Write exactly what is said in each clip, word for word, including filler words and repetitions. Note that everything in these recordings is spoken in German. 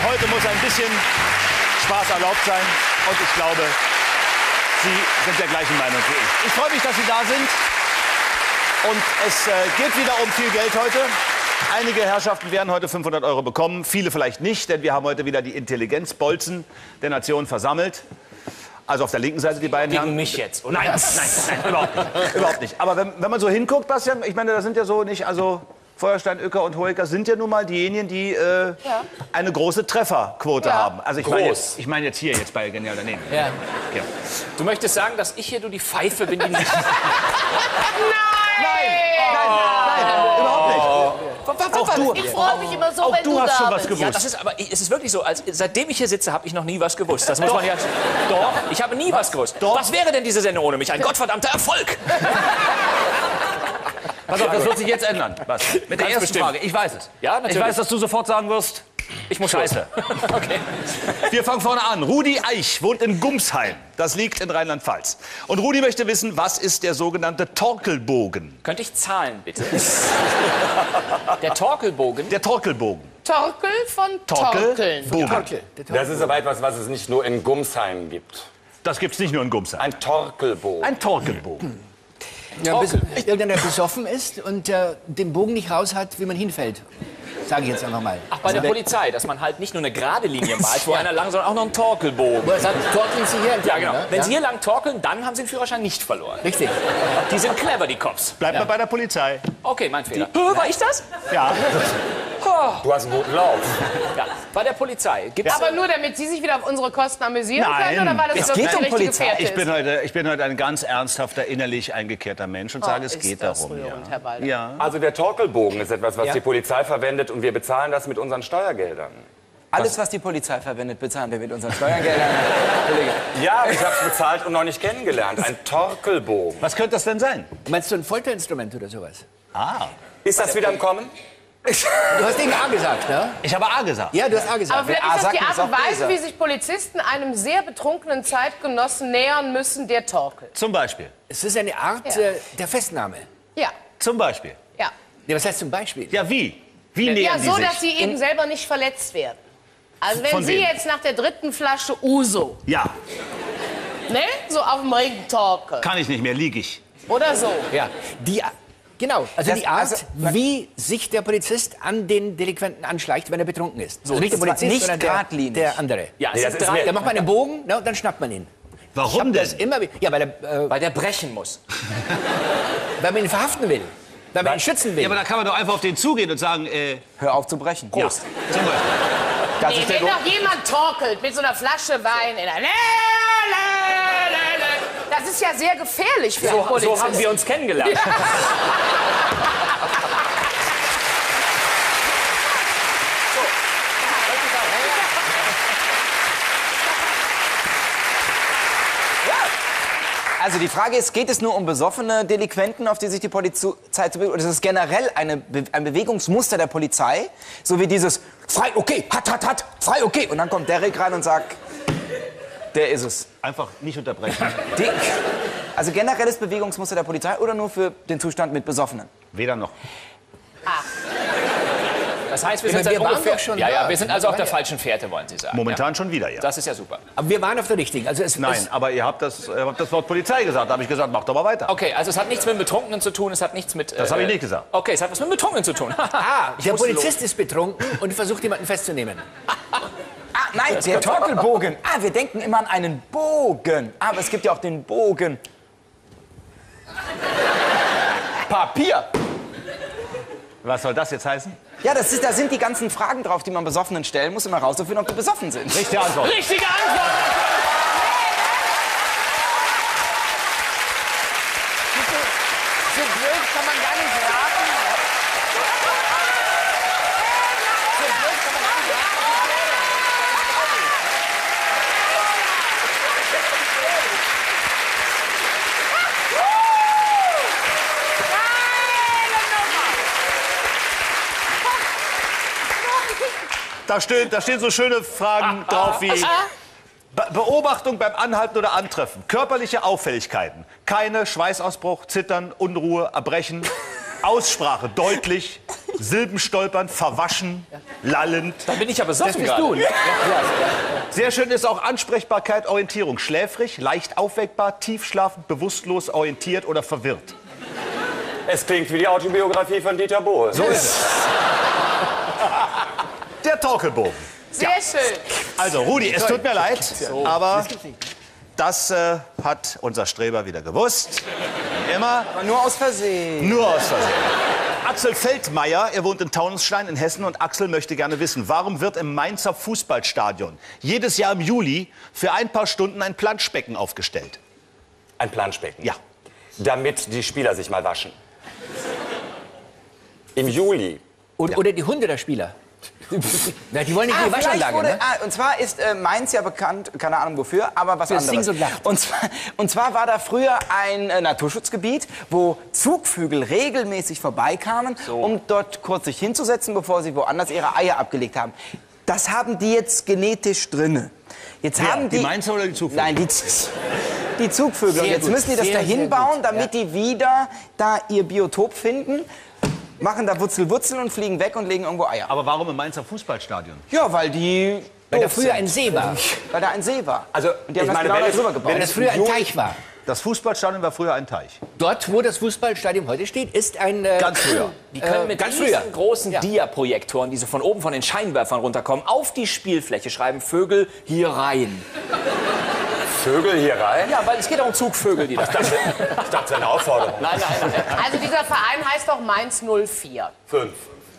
Heute muss ein bisschen Spaß erlaubt sein. Und ich glaube, Sie sind der gleichen Meinung wie ich. Ich freue mich, dass Sie da sind. Und es äh, geht wieder um viel Geld heute. Einige Herrschaften werden heute fünfhundert Euro bekommen, viele vielleicht nicht, denn wir haben heute wieder die Intelligenzbolzen der Nation versammelt. Also auf der linken Seite die beiden Gegen Herren. mich jetzt, oder? Nein, nein, nein, überhaupt nicht. Überhaupt nicht. Aber wenn, wenn man so hinguckt, Bastian, ich meine, da sind ja so nicht, also Feuerstein, Oecker und Hoeker sind ja nun mal diejenigen, die äh, ja. eine große Trefferquote ja. haben. Also ich meine jetzt, ich mein jetzt hier, jetzt bei Genial daneben. Ja. Ja. Du möchtest sagen, dass ich hier nur die Pfeife bin, die nicht... Nein! Nein! Nein! Nein! Überhaupt nicht. Auch du, ich freue mich immer so, auch wenn du du hast da schon was bist. gewusst. Ja, das ist, aber es ist wirklich so, als, seitdem ich hier sitze, habe ich noch nie was gewusst. Das muss man ja... Doch, ich habe nie was, was gewusst. Doch. Was wäre denn diese Sendung ohne mich? Ein gottverdammter Erfolg! Pass auf, das wird sich jetzt ändern. Was? Mit der Ganz ersten bestimmt. Frage. Ich weiß es. Ja, natürlich. Ich weiß, dass du sofort sagen wirst, ich muss Scheiße. Okay. Wir fangen vorne an. Rudi Eich wohnt in Gumsheim. Das liegt in Rheinland-Pfalz. Und Rudi möchte wissen, was ist der sogenannte Torkelbogen? Könnte ich zahlen, bitte? Der Torkelbogen? Der Torkelbogen. Torkel von Torkeln. Torkelbogen. Das ist aber etwas, was es nicht nur in Gumsheim gibt. Das gibt's nicht nur in Gumsheim. Ein Torkelbogen. Ein Torkelbogen. Ja, bis irgendeiner besoffen ist und äh, den Bogen nicht raus hat, wie man hinfällt. Sage ich jetzt einfach mal. Ach, bei der Polizei, dass man halt nicht nur eine gerade Linie malt, wo einer lang, sondern auch noch einen Torkelbogen. Wo er sagt, torkeln Sie hier entlang, Ja, genau. ne? Wenn Ja? Sie hier lang torkeln, dann haben Sie den Führerschein nicht verloren. Richtig. Die sind clever, die Cops. Bleibt mal bei der Polizei. Okay, mein Fehler. Hö, war ich das? Ja. Du hast einen guten Lauf. Ja, bei der Polizei. Gibt's Aber nur, damit Sie sich wieder auf unsere Kosten amüsieren Nein. können? Oder war das Es wirklich geht die um richtige Polizei. Fährte Ich bin, ist? heute, ich bin heute ein ganz ernsthafter, innerlich eingekehrter Mensch und sage, es ist geht das darum. rührend, Ja. Herr Balder. Ja. Also der Torkelbogen ist etwas, was Ja. die Polizei verwendet und wir bezahlen das mit unseren Steuergeldern. Alles, was die Polizei verwendet, bezahlen wir mit unseren Steuergeldern. Ja, aber ich habe es bezahlt und noch nicht kennengelernt. Ein Torkelbogen. Was könnte das denn sein? Meinst du ein Folterinstrument oder sowas? Ah. Ist das wieder im Kommen? Du hast eben A gesagt, ne? Ich habe A gesagt. Ja, du hast A gesagt. Aber vielleicht A ist das sagt, die Art ist und auch Weise, Leser. wie sich Polizisten einem sehr betrunkenen Zeitgenossen nähern müssen, der torkelt. Zum Beispiel. Es ist eine Art Ja. äh, der Festnahme. Ja, Zum Beispiel. ja. Ja, was heißt zum Beispiel? Ja, wie? Wie nähern Ja, die so, sich? dass sie eben selber nicht verletzt werden. Also wenn Von Sie wem? jetzt nach der dritten Flasche Uso, Ja, ne, so auf dem Ring torkeln. kann ich nicht mehr, lieg ich. Oder so. Ja, die, genau, also Das- die Art, also, wie sich der Polizist an den Delinquenten anschleicht, wenn er betrunken ist. So, also nicht der und zwar Polizist, nicht sondern der, geradlinig. der andere. Ja, es Nee, sind das ist drei, mir- Da macht man einen Bogen, ne, und dann schnappt man ihn. Warum Das denn? immer, wie- ja, weil, er, äh, weil der brechen muss. weil man ihn verhaften will. Weil man ihn schützen will. Ja, aber da kann man doch einfach auf den zugehen und sagen, äh, Hör auf zu brechen. ja, zum Beispiel. Das Nee, ist der wenn Grund. doch jemand torkelt mit so einer Flasche Wein in der... Das ist ja sehr gefährlich für einen So, Polizisten. so haben wir uns kennengelernt. Also die Frage ist, geht es nur um besoffene Delinquenten, auf die sich die Polizei zu bewegen, oder ist es generell eine Be ein Bewegungsmuster der Polizei, so wie dieses frei, okay, hat, hat, hat, frei, okay. Und dann kommt Derek rein und sagt, der ist es. Einfach nicht unterbrechen. Die, also generelles Bewegungsmuster der Polizei oder nur für den Zustand mit Besoffenen? Weder noch. Das heißt, wir Ja, sind aber seit wir waren ungefähr... doch schon ja, ja, da. wir sind also auf der falschen Fährte, wollen Sie sagen. Momentan schon wieder, ja. Ja. Das ist ja super. Aber wir waren auf der richtigen. Also es, Nein, es, aber ihr habt das, ihr habt das Wort Polizei gesagt. Da habe ich gesagt, macht doch mal weiter. Okay, also es hat nichts mit Betrunkenen zu tun, es hat nichts mit... Das habe ich nicht gesagt. Okay, es hat was mit Betrunkenen zu tun. ah, Ich der musste Polizist ist betrunken und versucht, jemanden festzunehmen. Ah, nein, der Torkelbogen. Ah, wir denken immer an einen Bogen. Aber es gibt ja auch den Bogen. Papier. Was soll das jetzt heißen? Ja, das ist, da sind die ganzen Fragen drauf, die man Besoffenen stellen muss, um herauszufinden, ob die besoffen sind. Richtige Antwort. Richtige Antwort! So blöd kann man gar nicht raten. So blöd kann man gar nicht raten. Da stehen, da stehen so schöne Fragen drauf wie Be Beobachtung beim Anhalten oder Antreffen, körperliche Auffälligkeiten, keine Schweißausbruch, Zittern, Unruhe, Erbrechen, Aussprache deutlich, Silben stolpern, verwaschen, lallend. Da bin ich aber besoffen Das bist gerade. du, ne? Sehr schön ist auch Ansprechbarkeit, Orientierung. Schläfrig, leicht aufweckbar, tiefschlafend, bewusstlos, orientiert oder verwirrt. Es klingt wie die Autobiografie von Dieter Bohlen. So ist es. Der Torkelbogen. Sehr schön. Also, Rudi, es tut mir leid, aber das äh, hat unser Streber wieder gewusst. Wie immer. Aber nur aus Versehen. Nur aus Versehen. Axel Feldmeier, er wohnt in Taunusstein in Hessen und Axel möchte gerne wissen, warum wird im Mainzer Fußballstadion jedes Jahr im Juli für ein paar Stunden ein Planschbecken aufgestellt? Ein Planschbecken. Ja. Damit die Spieler sich mal waschen. Im Juli. Und, oder die Hunde der Spieler. Ja, die wollen nicht in die vielleicht Waschanlage, wurde, ne? ah, und zwar ist äh, Mainz ja bekannt, keine Ahnung wofür, aber was Für anderes. Sings und Lacht. Und zwar, und zwar war da früher ein äh, Naturschutzgebiet, wo Zugvögel regelmäßig vorbeikamen, um dort kurz sich hinzusetzen, bevor sie woanders ihre Eier abgelegt haben. Das haben die jetzt genetisch drinne. Jetzt Wer? haben die, Die Mainzer oder die Zugvögel? Nein, die, die Zugvögel. Sehr Und jetzt gut, müssen die das sehr, da sehr hinbauen, gut, damit die wieder da ihr Biotop finden, machen da Wurzel, Wurzel und fliegen weg und legen irgendwo Eier. Aber warum im Mainzer Fußballstadion? Ja, weil die Weil da doof früher sind. ein See war. Weil da ein See war. Also, Und die haben ich das meine, genau wenn da es- drüber gebaut. Weil das früher ein Teich war. Das Fußballstadion war früher ein Teich. Dort, wo das Fußballstadion heute steht, ist ein... Äh, Ganz früher. Die können mit ganz diesen früher. großen Ja. Dia-Projektoren, die so von oben von den Scheinwerfern runterkommen, auf die Spielfläche schreiben, Vögel hier rein. Vögel hier rein? Ja, weil es geht auch um Zugvögel, die da Ich dachte, das ist eine Aufforderung. Nein, nein, nein. Also dieser Verein heißt doch Mainz null vier. Fünf.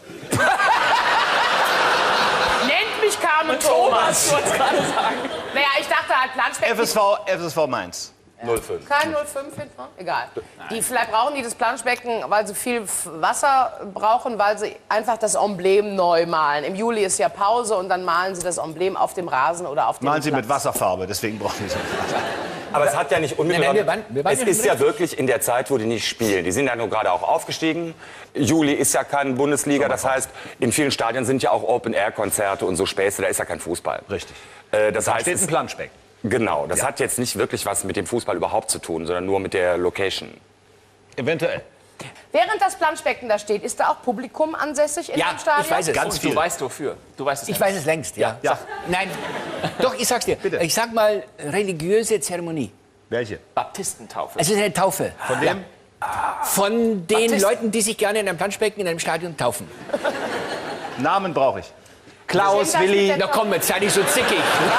Nennt mich Carmen Thomas. Du wolltest gerade sagen. Naja, ich dachte halt Planschbecken. F S V, F S V Mainz. null fünf. Kein null fünf hinten dran? Egal. Die, vielleicht brauchen die das Planschbecken, weil sie viel F- Wasser brauchen, weil sie einfach das Emblem neu malen. Im Juli ist ja Pause und dann malen sie das Emblem auf dem Rasen oder auf dem Malen Sie Platz. mit Wasserfarbe, deswegen brauchen Sie so. Aber es hat ja nicht unmittelbar... Nein, nein, wir waren- wir waren es ja ist schon ja wirklich in der Zeit, wo die nicht spielen. Die sind ja nur gerade auch aufgestiegen. Juli ist ja keine Bundesliga. Das heißt, in vielen Stadien sind ja auch Open-Air-Konzerte und so Späße. Da ist ja kein Fußball. Richtig. Äh, das Da heißt, steht es, ein Planschbecken. genau, das hat jetzt nicht wirklich was mit dem Fußball überhaupt zu tun, sondern nur mit der Location. Eventuell. Während das Planschbecken da steht, ist da auch Publikum ansässig in Ja, dem Stadion? ich weiß es. Ganz Du viel. weißt wofür. Du weißt es Ich nicht. weiß es längst, ja. Ja. Nein, doch, ich sag's dir. Ich sag mal, religiöse Zeremonie. Welche? Baptistentaufe. Es ist eine Taufe. Von dem? Von den Baptisten. Leuten, die sich gerne in einem Planschbecken in einem Stadion taufen. Namen brauche ich. Klaus, Deswegen Willi. darf ich Na komm, jetzt sei nicht so zickig.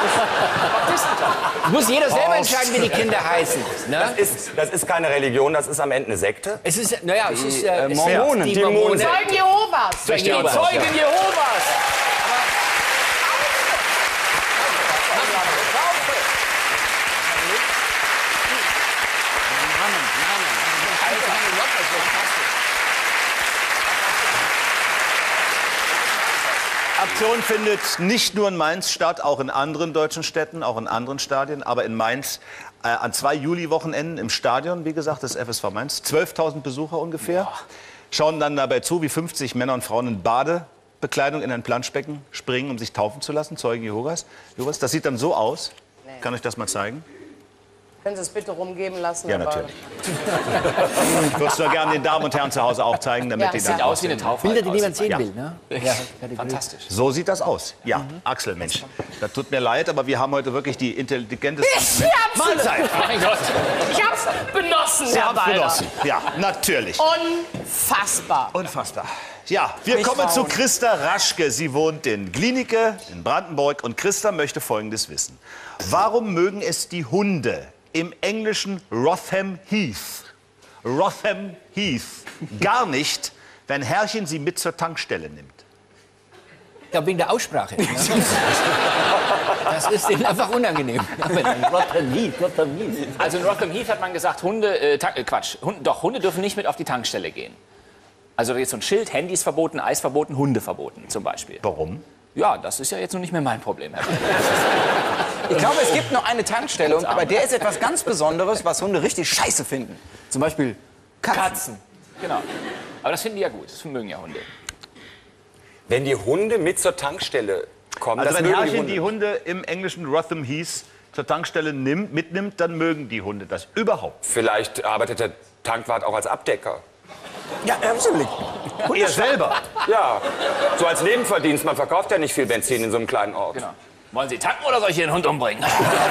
Muss jeder selber entscheiden, wie die Kinder heißen. Ne? Das ist, das ist keine Religion, das ist am Ende eine Sekte. Es ist, naja, es ist... äh, es Mormonen. Die Die Mormonen. Zeugen Jehovas. Zeugen Die Jehovas. Zeugen Jehovas. Aktion findet nicht nur in Mainz statt, auch in anderen deutschen Städten, auch in anderen Stadien. Aber in Mainz äh, an zwei Juli-Wochenenden im Stadion, wie gesagt, des F S V Mainz. zwölftausend Besucher ungefähr. Schauen dann dabei zu, wie fünfzig Männer und Frauen in Badebekleidung in ein Planschbecken springen, um sich taufen zu lassen. Zeugen Jehovas. Jehovas. Das sieht dann so aus. Kann ich das mal zeigen? Können Sie es bitte rumgeben lassen? Ja, aber- natürlich. Ich würde es nur gerne den Damen und Herren zu Hause auch zeigen, damit Ja, die das dann sieht Aus wie eine Taufe. Bilder, die niemand sehen Ja. will, ne? Ja, Fantastisch. So sieht das aus. Ja, Axel, Mensch. Das tut mir leid, aber wir haben heute wirklich die intelligentesten Ich hab's, Mahlzeit. Mein Gott. ich hab's benossen, Sie Herr haben Balder. genossen. Ja, natürlich. Unfassbar. Unfassbar. Ja, wir Nicht kommen zu Frauen. Christa Raschke. Sie wohnt in Glienicke in Brandenburg und Christa möchte Folgendes wissen. Warum mögen es die Hunde im englischen Rotham Heath, Rotham Heath gar nicht, wenn Herrchen sie mit zur Tankstelle nimmt? Ja, wegen der Aussprache. Ne? Das ist denen einfach unangenehm. Also in Rotham Heath hat man gesagt, Hunde, äh, Ta- äh, Quatsch, Hunde, doch, Hunde dürfen nicht mit auf die Tankstelle gehen. Also jetzt so ein Schild, Handys verboten, Eis verboten, Hunde verboten zum Beispiel. Warum? Ja, das ist ja jetzt noch nicht mehr mein Problem. Herr Ich glaube, es gibt noch eine Tankstelle, und bei der ist etwas ganz Besonderes, was Hunde richtig scheiße finden. Zum Beispiel Katzen. Katzen. Genau. Aber das finden die ja gut, das mögen ja Hunde. Wenn die Hunde mit zur Tankstelle kommen, Also das wenn mögen Herrchen die die Hunde. Hunde im englischen Rotham Heath zur Tankstelle nimmt, mitnimmt, dann mögen die Hunde das überhaupt. Vielleicht arbeitet der Tankwart auch als Abdecker. Ja, absolut. Ihr selber. Ja, so als Nebenverdienst. Man verkauft ja nicht viel Benzin in so einem kleinen Ort. Genau. Wollen Sie tanken oder soll ich hier den Hund umbringen?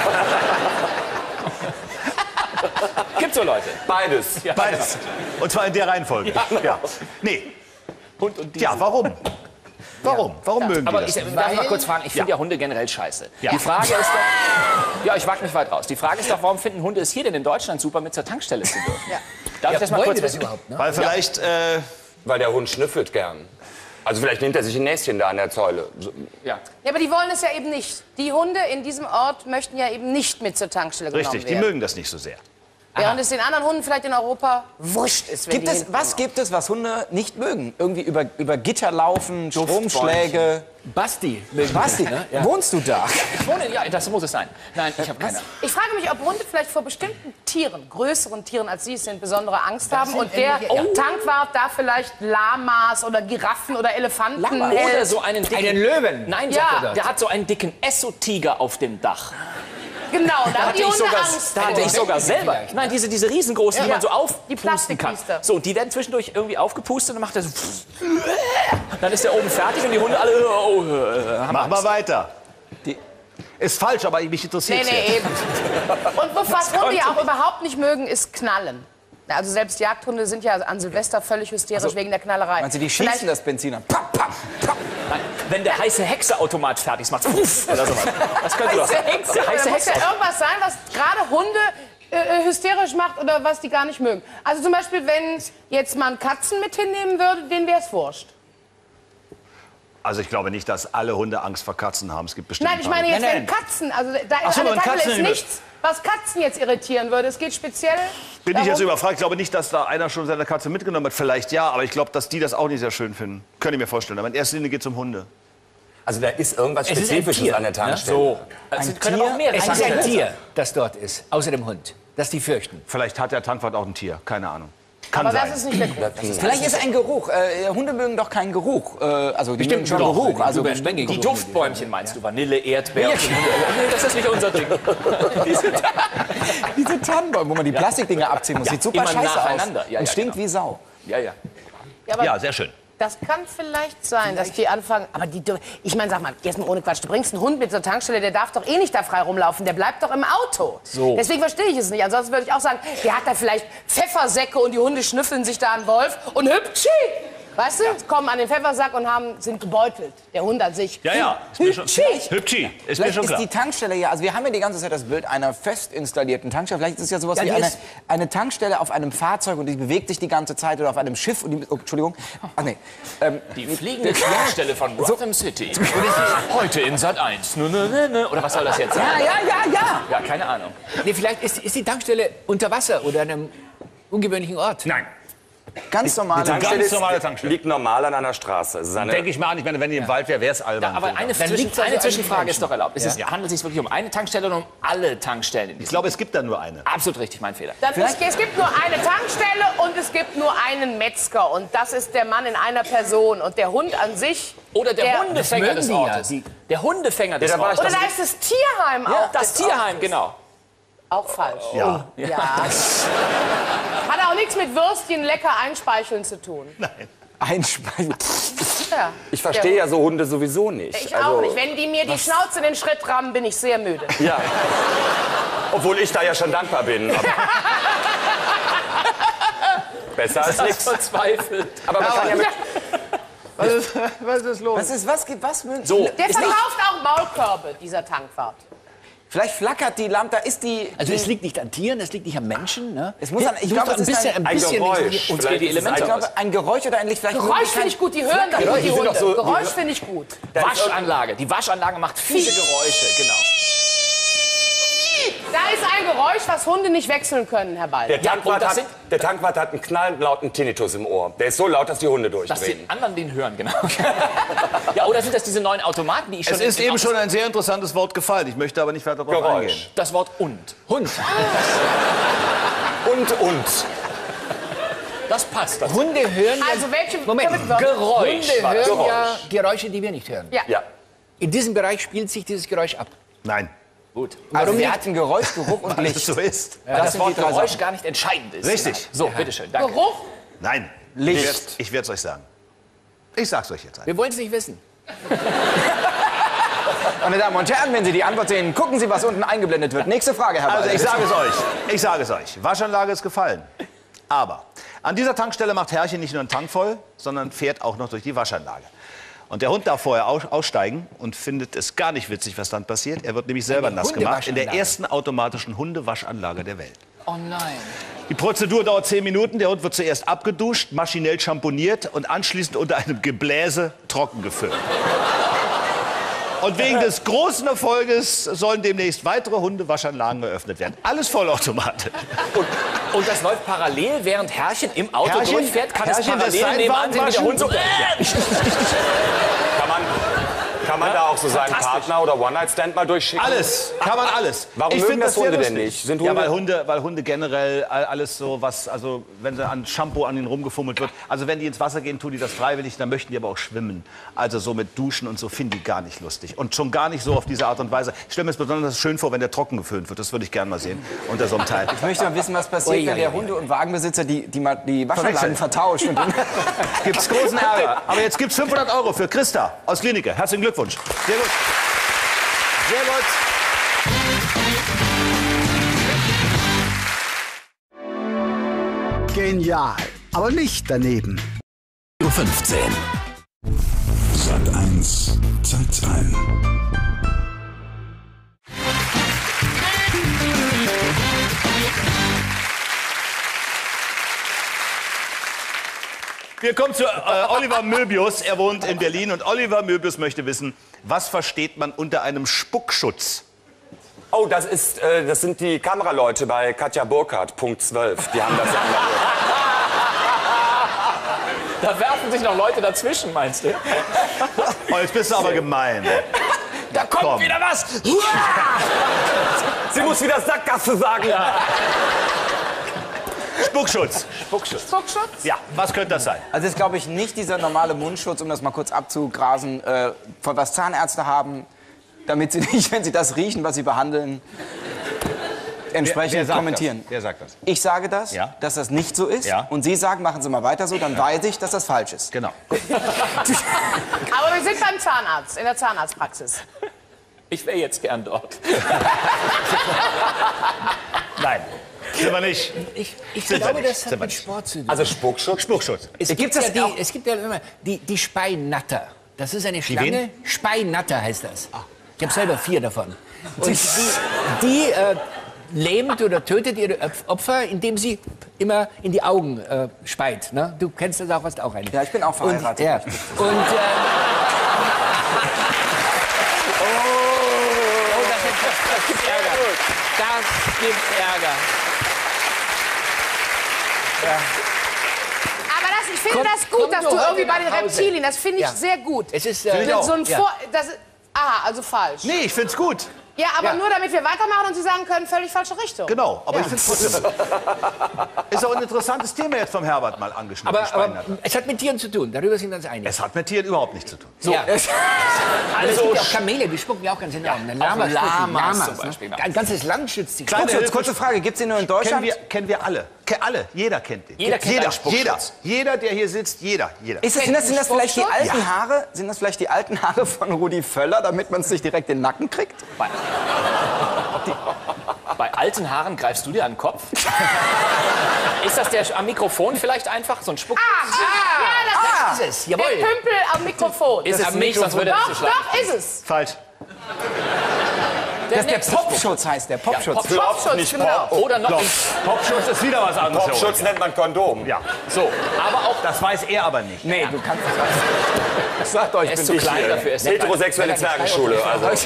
Gibt so Leute. Beides. Ja, Beides. Und zwar in der Reihenfolge. Ja. Nee. Hund und Diesel. Ja, warum? Warum? Warum mögen die Aber das? ich darf mal kurz fragen, ich finde ja. Hunde generell scheiße. Ja. Die Frage ist doch, ja, ich wage mich weit raus. Die Frage ist doch, warum finden Hunde es hier denn in Deutschland super, mit zur Tankstelle zu dürfen? Ja. Darf ich das mal Wollen kurz die das wissen? überhaupt? Ne? Weil vielleicht, äh, Weil der Hund schnüffelt gern. Also vielleicht nimmt er sich ein Näschen da an der Zäule. So- Ja. Ja, aber die wollen es ja eben nicht. Die Hunde in diesem Ort möchten ja eben nicht mit zur Tankstelle genommen richtig, die werden. mögen das nicht so sehr. Während es den anderen Hunden vielleicht in Europa wurscht ist, wenn Gibt die es, hinten was kommen. gibt es, was Hunde nicht mögen? Irgendwie über, über Gitter laufen, Stromschläge. Basti. mögen Basti, die, ne? Ja. wohnst du da? Ich wohne, ja, das muss es sein. Nein, ich habe keine Ahnung. Ich frage mich, ob Hunde vielleicht vor bestimmten Tieren, größeren Tieren als sie es sind, besondere Angst haben und der irgendwelche- Tankwart da vielleicht Lamas oder Giraffen oder Elefanten Oder hält. so einen dicken... Einen Löwen. Nein, Ja. sagt er, der hat so einen dicken Esso-Tiger auf dem Dach. Genau, da, Da haben hatte die ich Hunde sogar, Angst da hatte vor. ich sogar selber. vielleicht, Nein, diese, diese riesengroßen, die Ja. man so Die aufpusten kann. Plastikbiester. So, die werden zwischendurch irgendwie aufgepustet und dann macht er so... Dann ist der oben fertig und die Hunde alle... Oh, äh, haben Mach Angst. mal weiter. Die- Ist falsch, aber mich interessiert Nee, nee, eben. Und was Hunde ja auch überhaupt nicht mögen, ist Knallen. Also selbst Jagdhunde sind ja an Silvester völlig hysterisch wegen der Knallerei. Meinst du, die Vielleicht- schießen das Benzin an? Papp, papp, papp. Nein, wenn der heiße Hexeautomat fertig ist, macht's puff oder sowas. Das könnte doch sein. Hexe, Der da heiße muss ja Hexeautomat. irgendwas sein, was gerade Hunde äh, hysterisch macht oder was die gar nicht mögen. Also zum Beispiel, wenn jetzt man Katzen mit hinnehmen würde, denen wäre es wurscht. Also ich glaube nicht, dass alle Hunde Angst vor Katzen haben. Es gibt bestimmt Nein, ich ein paar. meine jetzt, Nein, wenn nein. Katzen, also da Ach so, an der wenn Tankstelle Katzen ist nicht- nichts, was Katzen jetzt irritieren würde. Es geht speziell Bin ich jetzt darum- überfragt. Ich glaube nicht, dass da einer schon seine Katze mitgenommen hat. Vielleicht ja, aber ich glaube, dass die das auch nicht sehr schön finden. Könnte ich mir vorstellen. Aber in erster Linie geht es um Hunde. Also da ist irgendwas Es ist ein Spezifisches Tier, an der Tankstelle. So. Also, können aber auch mehrere Es ist ein Tankstellen sein. Tier, das dort ist, außer dem Hund, das die fürchten. Vielleicht hat der Tankwart auch ein Tier. Keine Ahnung. Kann Aber sein. das ist nicht der Grund. Vielleicht ist ein Geruch. Äh, Hunde mögen doch keinen Geruch. Äh, also die mögen schon doch. Geruch. Also Die mögen Die Duftbäumchen meinst du? Vanille, Erdbeer? Nee, das ist nicht unser Ding. diese, diese Tannenbäume, wo man die Plastikdinger abziehen muss. Ja, Sieht super immer scheiße nacheinander. aus. Ja, und ja, stinkt genau. wie Sau. Ja, ja. Ja, aber Ja, sehr schön. das kann vielleicht sein, dass die anfangen. Aber die, ich meine, sag mal, jetzt mal ohne Quatsch. Du bringst einen Hund mit zur Tankstelle, der darf doch eh nicht da frei rumlaufen. Der bleibt doch im Auto. So. Deswegen verstehe ich es nicht. Ansonsten würde ich auch sagen, der hat da vielleicht Pfeffersäcke und die Hunde schnüffeln sich da einen Wolf und hüpschi! Weißt du, kommen an den Pfeffersack und haben, sind gebeutelt. Der Hund an sich. Ja, ja. Ist mir schon, Hüpschi! Hübschi. Ist mir Vielleicht schon ist klar. die Tankstelle ja, also wir haben ja die ganze Zeit das Bild einer fest installierten Tankstelle. Vielleicht ist es ja sowas Ja, wie die eine, ist- eine Tankstelle auf einem Fahrzeug und die bewegt sich die ganze Zeit oder auf einem Schiff. Und die, oh, Entschuldigung. Ach nee. Ähm, Die fliegende Tankstelle von Gotham City. Heute in Sat eins. Nö, nö, nö, nö. Oder was soll das jetzt sein? ja, ja, ja, ja. Ja, keine Ahnung. Nee, vielleicht ist, ist die Tankstelle unter Wasser oder an einem ungewöhnlichen Ort. Nein. Ganz normal. Tankstelle Ganz ist- normale Tankstelle. liegt normal an einer Straße. Es ist eine, Denke ich mal an. Ich meine, wenn die im Wald wäre, wäre es albern. Aber eine, Dann Zwischen, liegt's also eine an Zwischenfrage den ist doch erlaubt. Ist es, handelt es sich wirklich um eine Tankstelle oder um alle Tankstellen? ich glaube, es gibt da nur eine. Absolut richtig, mein Fehler. Dann ist, es gibt nur eine Tankstelle und es gibt nur einen Metzger. Und das ist der Mann in einer Person. Und der Hund an sich. Oder der, Der- Hundefänger mögen des die ja. Ortes. Die- Der Hundefänger des da war ich Ortes. Oder da ist das Tierheim auch. Das des Tierheim, Ortes. genau. Auch falsch. Ja. Ja. Hat auch nichts mit Würstchen lecker einspeicheln zu tun. Einspeisen. Ja. ich verstehe ja so Hunde sowieso nicht. Ich Also- auch nicht. Wenn die mir die Schnauze in den Schritt rammen, bin ich sehr müde. Ja. Obwohl ich da ja schon dankbar bin. Aber besser als nichts. Verzweifelt. Aber man kann ja mit, Was ist, was ist los? Was ist, was gibt, was? mögen- So. Der verkauft auch Maulkörbe, dieser Tankwart. Vielleicht flackert die Lampe, da ist die... Also die, es liegt nicht an Tieren, es liegt nicht am Menschen. Ne? Es muss an- ich Du glaube, musst es ein ist bisschen, ein- ein ein bisschen Geräusch. Uns gehen die Vielleicht ist es Elemente ich aus. glaube, ein Geräusch oder ein Licht. Vielleicht Geräusch finde ich gut, die hören das gut, die sind Hunde. doch so- Geräusch finde ich gut. Waschanlage. Die Waschanlage macht viele Geräusche, genau. Da ist ein Geräusch, was Hunde nicht wechseln können, Herr Ball. der, Ja, Tankwart und das hat, sind- der Tankwart hat einen knalllauten Tinnitus im Ohr. Der ist so laut, dass die Hunde Dass durchdrehen. die anderen den hören, genau. Ja, oder sind das diese neuen Automaten, die ich schon... Es ist in- eben schon ein sehr interessantes Wort gefallen. Ich möchte aber nicht weiter darauf eingehen. Geräusch. Das Wort und. Hund. Und, und. Das passt. Das Hunde hören ja... Also welche Moment, damit wir- Geräusch. Hunde war das. hören ja Geräusch. Geräusche, die wir nicht hören. Ja. Ja. In diesem Bereich spielt sich dieses Geräusch ab. Nein. Gut. Also wir nicht? hatten Geräusch, Geruch und Weil es Licht. so ist. Weil das sind die Wort drei Geräusch Sachen. gar nicht entscheidend ist. Richtig. So, bitteschön. Danke. Geruch, Nein. Licht. Ich werde es euch sagen. Ich sag's euch jetzt einfach. Wir wollen es nicht wissen. Meine Damen und Herren, wenn Sie die Antwort sehen, gucken Sie, was unten eingeblendet wird. Nächste Frage, Herr Also Ball. ich sage es euch. Ich sage es euch. Waschanlage ist gefallen. Aber an dieser Tankstelle macht Herrchen nicht nur einen Tank voll, sondern fährt auch noch durch die Waschanlage. Und der Hund darf vorher aussteigen und findet es gar nicht witzig, was dann passiert. Er wird nämlich selber nass gemacht in der ersten automatischen Hundewaschanlage der Welt. Oh nein. Die Prozedur dauert zehn Minuten. Der Hund wird zuerst abgeduscht, maschinell schamponiert und anschließend unter einem Gebläse trocken gefüllt. Und wegen des großen Erfolges sollen demnächst weitere Hundewaschanlagen eröffnet werden. Alles vollautomatisch. Und, und das läuft parallel, während Herrchen im Auto Herrchen- durchfährt, kann Herrchen es lässt parallel seinen nebenan sehen, wie der Wagen Hund so... Kann man, kann man da auch so seinen Partner oder One-Night-Stand mal durchschicken? Alles, kann man alles. Warum Ich mögen find das sehr Hunde denn lustig. nicht? Sind Ja, Hunde- weil Hunde, weil Hunde generell all- alles so was, also wenn sie an Shampoo an ihnen rumgefummelt wird, also wenn die ins Wasser gehen, tun die das freiwillig, dann möchten die aber auch schwimmen. Also so mit Duschen und so finden die gar nicht lustig. Und schon gar nicht so auf diese Art und Weise. Ich stelle mir es besonders schön vor, wenn der trocken geföhnt wird. Das würde ich gerne mal sehen unter so einem Teil. Ich möchte mal wissen, was passiert, Ui, wenn ui, der ui. Hunde- und Wagenbesitzer die, die, Ma- die Waschanlagen Verwechseln. vertauscht. Und dann Gibt's großen Ärger. Aber jetzt gibt's fünfhundert Euro für Christa aus Klinike. Herzlichen Glückwunsch. Sehr gut. Sehr gut. Genial, aber nicht daneben. fünfzehn. Sat eins Zeitzahlen. Wir kommen zu äh, Oliver Möbius. Er wohnt in Berlin und Oliver Möbius möchte wissen, was versteht man unter einem Spuckschutz? Oh, das, ist, äh, das sind die Kameraleute bei Katja Burkhardt, Punkt zwölf. Die haben das ja Da werfen sich noch Leute dazwischen, meinst du? Oh, jetzt bist du aber gemein. da kommt Komm. wieder was. Sie muss wieder Sackgasse sagen. Spuckschutz. Spuckschutz. Spuckschutz? Ja, was könnte das sein? Also das ist, glaube ich, nicht dieser normale Mundschutz, um das mal kurz abzugrasen, äh, von was Zahnärzte haben, damit sie nicht, wenn sie das riechen, was sie behandeln, entsprechend sagt kommentieren. Das? Wer sagt das? Ich sage das, Ja. dass das nicht so ist. Ja. Und Sie sagen, machen Sie mal weiter so, dann weiß ich, dass das falsch ist. Genau. Aber wir sind beim Zahnarzt, in der Zahnarztpraxis. Ich wäre jetzt gern dort. Nein, sind wir nicht. Ich, ich Sind wir glaube, nicht, das sind hat wir mit nicht. Sport zu tun. Also Spuckschutz? Spuckschutz. Es gibt, Gibt's ja das die, auch? es gibt ja immer die, die Speinatter. Das ist eine Schlange. wen? Speinatter heißt das. Ich habe selber vier davon. Und die, die äh, lähmt oder tötet ihre Opf- Opfer, indem sie immer in die Augen äh, speit. Ne? Du kennst das auch, hast auch eine. Ja, ich bin auch verheiratet. Und, ja. Und, äh, oh, das, das, das gibt Ärger. Das gibt Ärger. Aber das, ich finde Komm- das gut, komm dass nur du heute irgendwie bei den nach Hause. Reptilien, das finde ich Ja. sehr gut. Es ist, äh, Mit so einem ja. Vor... Das, aha, also falsch. Nee, ich find's gut. Ja, aber Ja. nur damit wir weitermachen und Sie sagen können, völlig falsche Richtung. Genau, aber Ja. ich find's gut. Ist auch ein interessantes Thema jetzt vom Herbert mal angeschnitten. Aber, die aber Speinatter. es hat mit Tieren zu tun, darüber sind wir uns einig. Es hat mit Tieren überhaupt nichts zu tun. So. Ja. Also, Aber es gibt ja auch Kamele, die spucken ja auch ganz enorm. Ja, Lamas, spucken, Lamas Lamas zum Beispiel. ne? Ein ganzes Land schützt sich. Kleine Spuckschutz, Hilfe. kurze Frage, gibt es den nur in Kennen Deutschland? wir, kennen wir alle. Ke alle. Jeder kennt den. Jeder kennt jeder, einen Spuckschutz. jeder. Jeder, der hier sitzt, jeder. jeder. Ist das, sind, das, sind das vielleicht die Spuckschutz? alten Haare? Sind das vielleicht die alten Haare von Rudi Völler, damit man es nicht direkt in den Nacken kriegt? Bei, bei alten Haaren greifst du dir an den Kopf? Ist das der am Mikrofon vielleicht einfach so ein Spuck? Ah, ja, das Das ist es, ist der jawohl. Pümpel am Mikrofon. Ist es nicht, sonst würde er Doch, nicht so schlagen. doch, ist es. Falsch. Das ist der nächste Popschutz heißt der Popschutz. Pop- Popschutz, nicht genau. Oder noch ein, Popschutz ist wieder was anderes. Herr Popschutz Ulrich. nennt man Kondom. Ja, so, aber auch das weiß er aber nicht. Nee, du kannst das. Sagt euch, er ist zu klein dafür. Er ist zu klein. Heterosexuelle Zwergenschule. Also.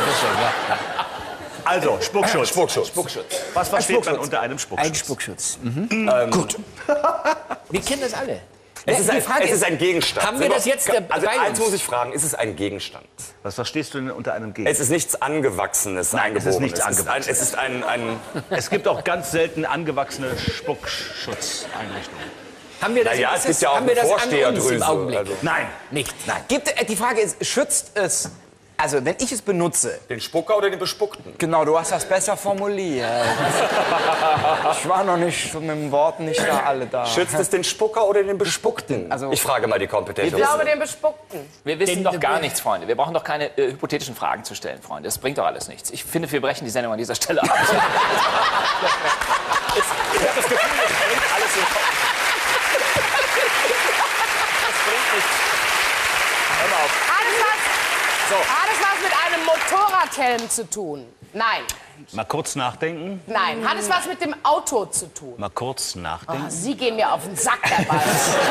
Also, Spuckschutz. Spuckschutz. Spuckschutz. Was versteht man Spuckschutz. unter einem Spuckschutz? Ein Spuckschutz. Mhm. Gut. Wir kennen das alle. Es ist, Die ein, Frage es ist ist, ein Gegenstand. haben wir das jetzt Also bei eins uns? muss ich fragen, ist es ein Gegenstand? Was verstehst du denn unter einem Gegenstand? Es ist nichts Angewachsenes, Nein, es ist Eingeborenes. nichts Es Angewachsenes. Es ist ein, ein, Es gibt auch ganz selten angewachsene Spuckschutzeinrichtungen. Haben wir das, naja, ist es gibt das- ja auch haben wir eine das an uns im Vorsteherdrüse. Augenblick? Also, Nein. Nicht, nein. Gibt, äh, die Frage ist, schützt es, also wenn ich es benutze, den Spucker oder den Bespuckten? genau, du hast das besser formuliert. Ich war noch nicht mit den Worten nicht da alle da. Schützt es den Spucker oder den Bespuckten? Also- Ich frage mal die Kompetenten. Ich glaube, den Bespuckten. Wir wissen Den- doch den- gar nichts, Freunde. Wir brauchen doch keine äh, hypothetischen Fragen zu stellen, Freunde. Das bringt doch alles nichts. Ich finde, wir brechen die Sendung an dieser Stelle ab. Ich habe das Gefühl, das bringt alles in Das bringt nichts. Hör mal auf. Hat es was, So. hat es was mit einem Motorradhelm zu tun? Nein. Mal kurz nachdenken. Nein. Hat es was mit dem Auto zu tun? Mal kurz nachdenken. Oh, Sie gehen mir auf den Sack dabei.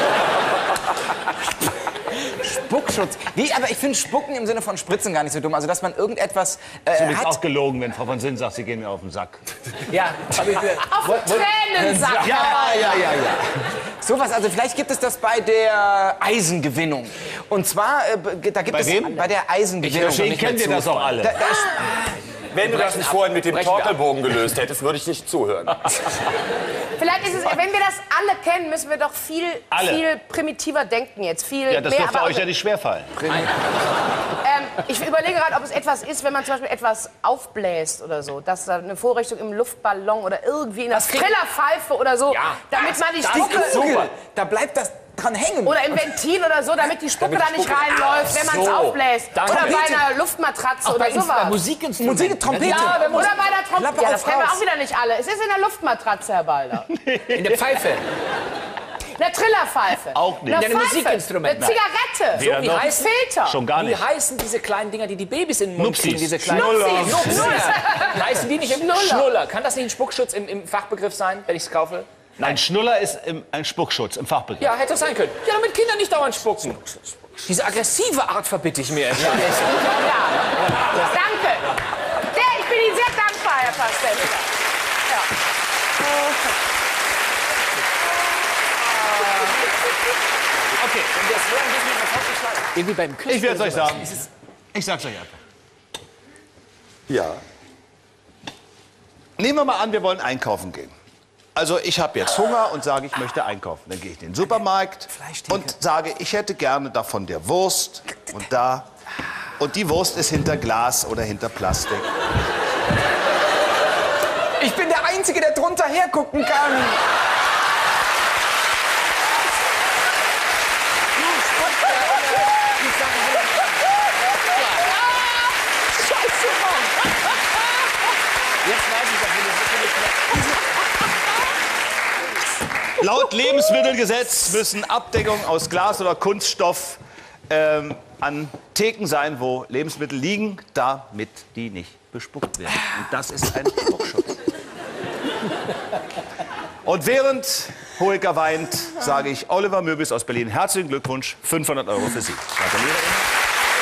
Spuckschutz. Wie, aber ich finde Spucken im Sinne von Spritzen gar nicht so dumm. Also, dass man irgendetwas äh, Das ist hat. auch gelogen, wenn Frau von Sinn sagt, Sie gehen mir auf den Sack. Ja, aber ich, Auf den Tränensack. Ja, ja, ja, ja. Sowas, also vielleicht gibt es das bei der Eisengewinnung. Und zwar, äh, da gibt Bei es wem? bei der Eisengewinnung. Deswegen kennen wir das auch alle. Da, da ist, Wenn du das nicht vorhin mit dem Brechen wir ab. Torkelbogen gelöst hättest, würde ich nicht zuhören. Vielleicht ist es, wenn wir das alle kennen, müssen wir doch viel, Alle. viel primitiver denken jetzt. Viel Ja, das mehr, dürfte aber euch ja nicht schwerfallen. Ähm, ich überlege gerade, ob es etwas ist, wenn man zum Beispiel etwas aufbläst oder so, dass da eine Vorrichtung im Luftballon oder irgendwie in einer kriegt- Trillerpfeife oder so, Ja, damit man die die Spucke Kugel, da bleibt das dran hängen. oder im Ventil oder so, damit die Spucke da nicht reinläuft, wenn man es so. aufbläst. Danke. Oder bei Trompete. einer Luftmatratze auch oder bei, Inst- bei sowas. Musikinstrumenten. Musik, Trompete. Ja, wenn man- oder bei der Klappe Trompete. Ja, das auf, kennen wir raus. auch wieder nicht alle. Es ist in der Luftmatratze, Herr Balder. In der Pfeife. Eine Trillerpfeife. Auch nicht. Eine Ja, ein Pfeife. Musikinstrument. Eine Zigarette. Weder Wie noch. heißt Filter? Schon gar Wie nicht. heißen diese kleinen Dinger, die die Babys in den Mund Nupsis. kriegen? Diese kleinen Schnullis. Nupsis. Schnuller. Heißen die nicht im Schnuller. Schnuller? Kann das nicht ein Spuckschutz im, im Fachbegriff sein, wenn ich es kaufe? Ein Schnuller ist im, ein Spuckschutz im Fachbegriff. Ja, hätte es sein können. Ja, damit Kinder nicht dauernd spucken. Diese aggressive Art verbitte ich mir. Ja. Danke. Sehr, ich bin Ihnen sehr dankbar, Herr Pastewka. Okay, wenn wir es hören, müssen wir sofort beschleunigen. Irgendwie beim Küssen. Ich werde es euch oder sagen. Ich sag's euch einfach. Ja. Nehmen wir mal an, wir wollen einkaufen gehen. Also ich habe jetzt Hunger und sage, ich möchte einkaufen. Dann gehe ich in den Supermarkt und sage, ich hätte gerne davon der Wurst und da. Und die Wurst ist hinter Glas oder hinter Plastik. Ich bin der Einzige, der drunter hergucken kann. Laut Lebensmittelgesetz müssen Abdeckungen aus Glas oder Kunststoff ähm, an Theken sein, wo Lebensmittel liegen, damit die nicht bespuckt werden. Und das ist ein Spuckschutz. Und während Hoeker weint, sage ich Oliver Möbis aus Berlin, herzlichen Glückwunsch, fünfhundert Euro für Sie. Gratuliere Ihnen.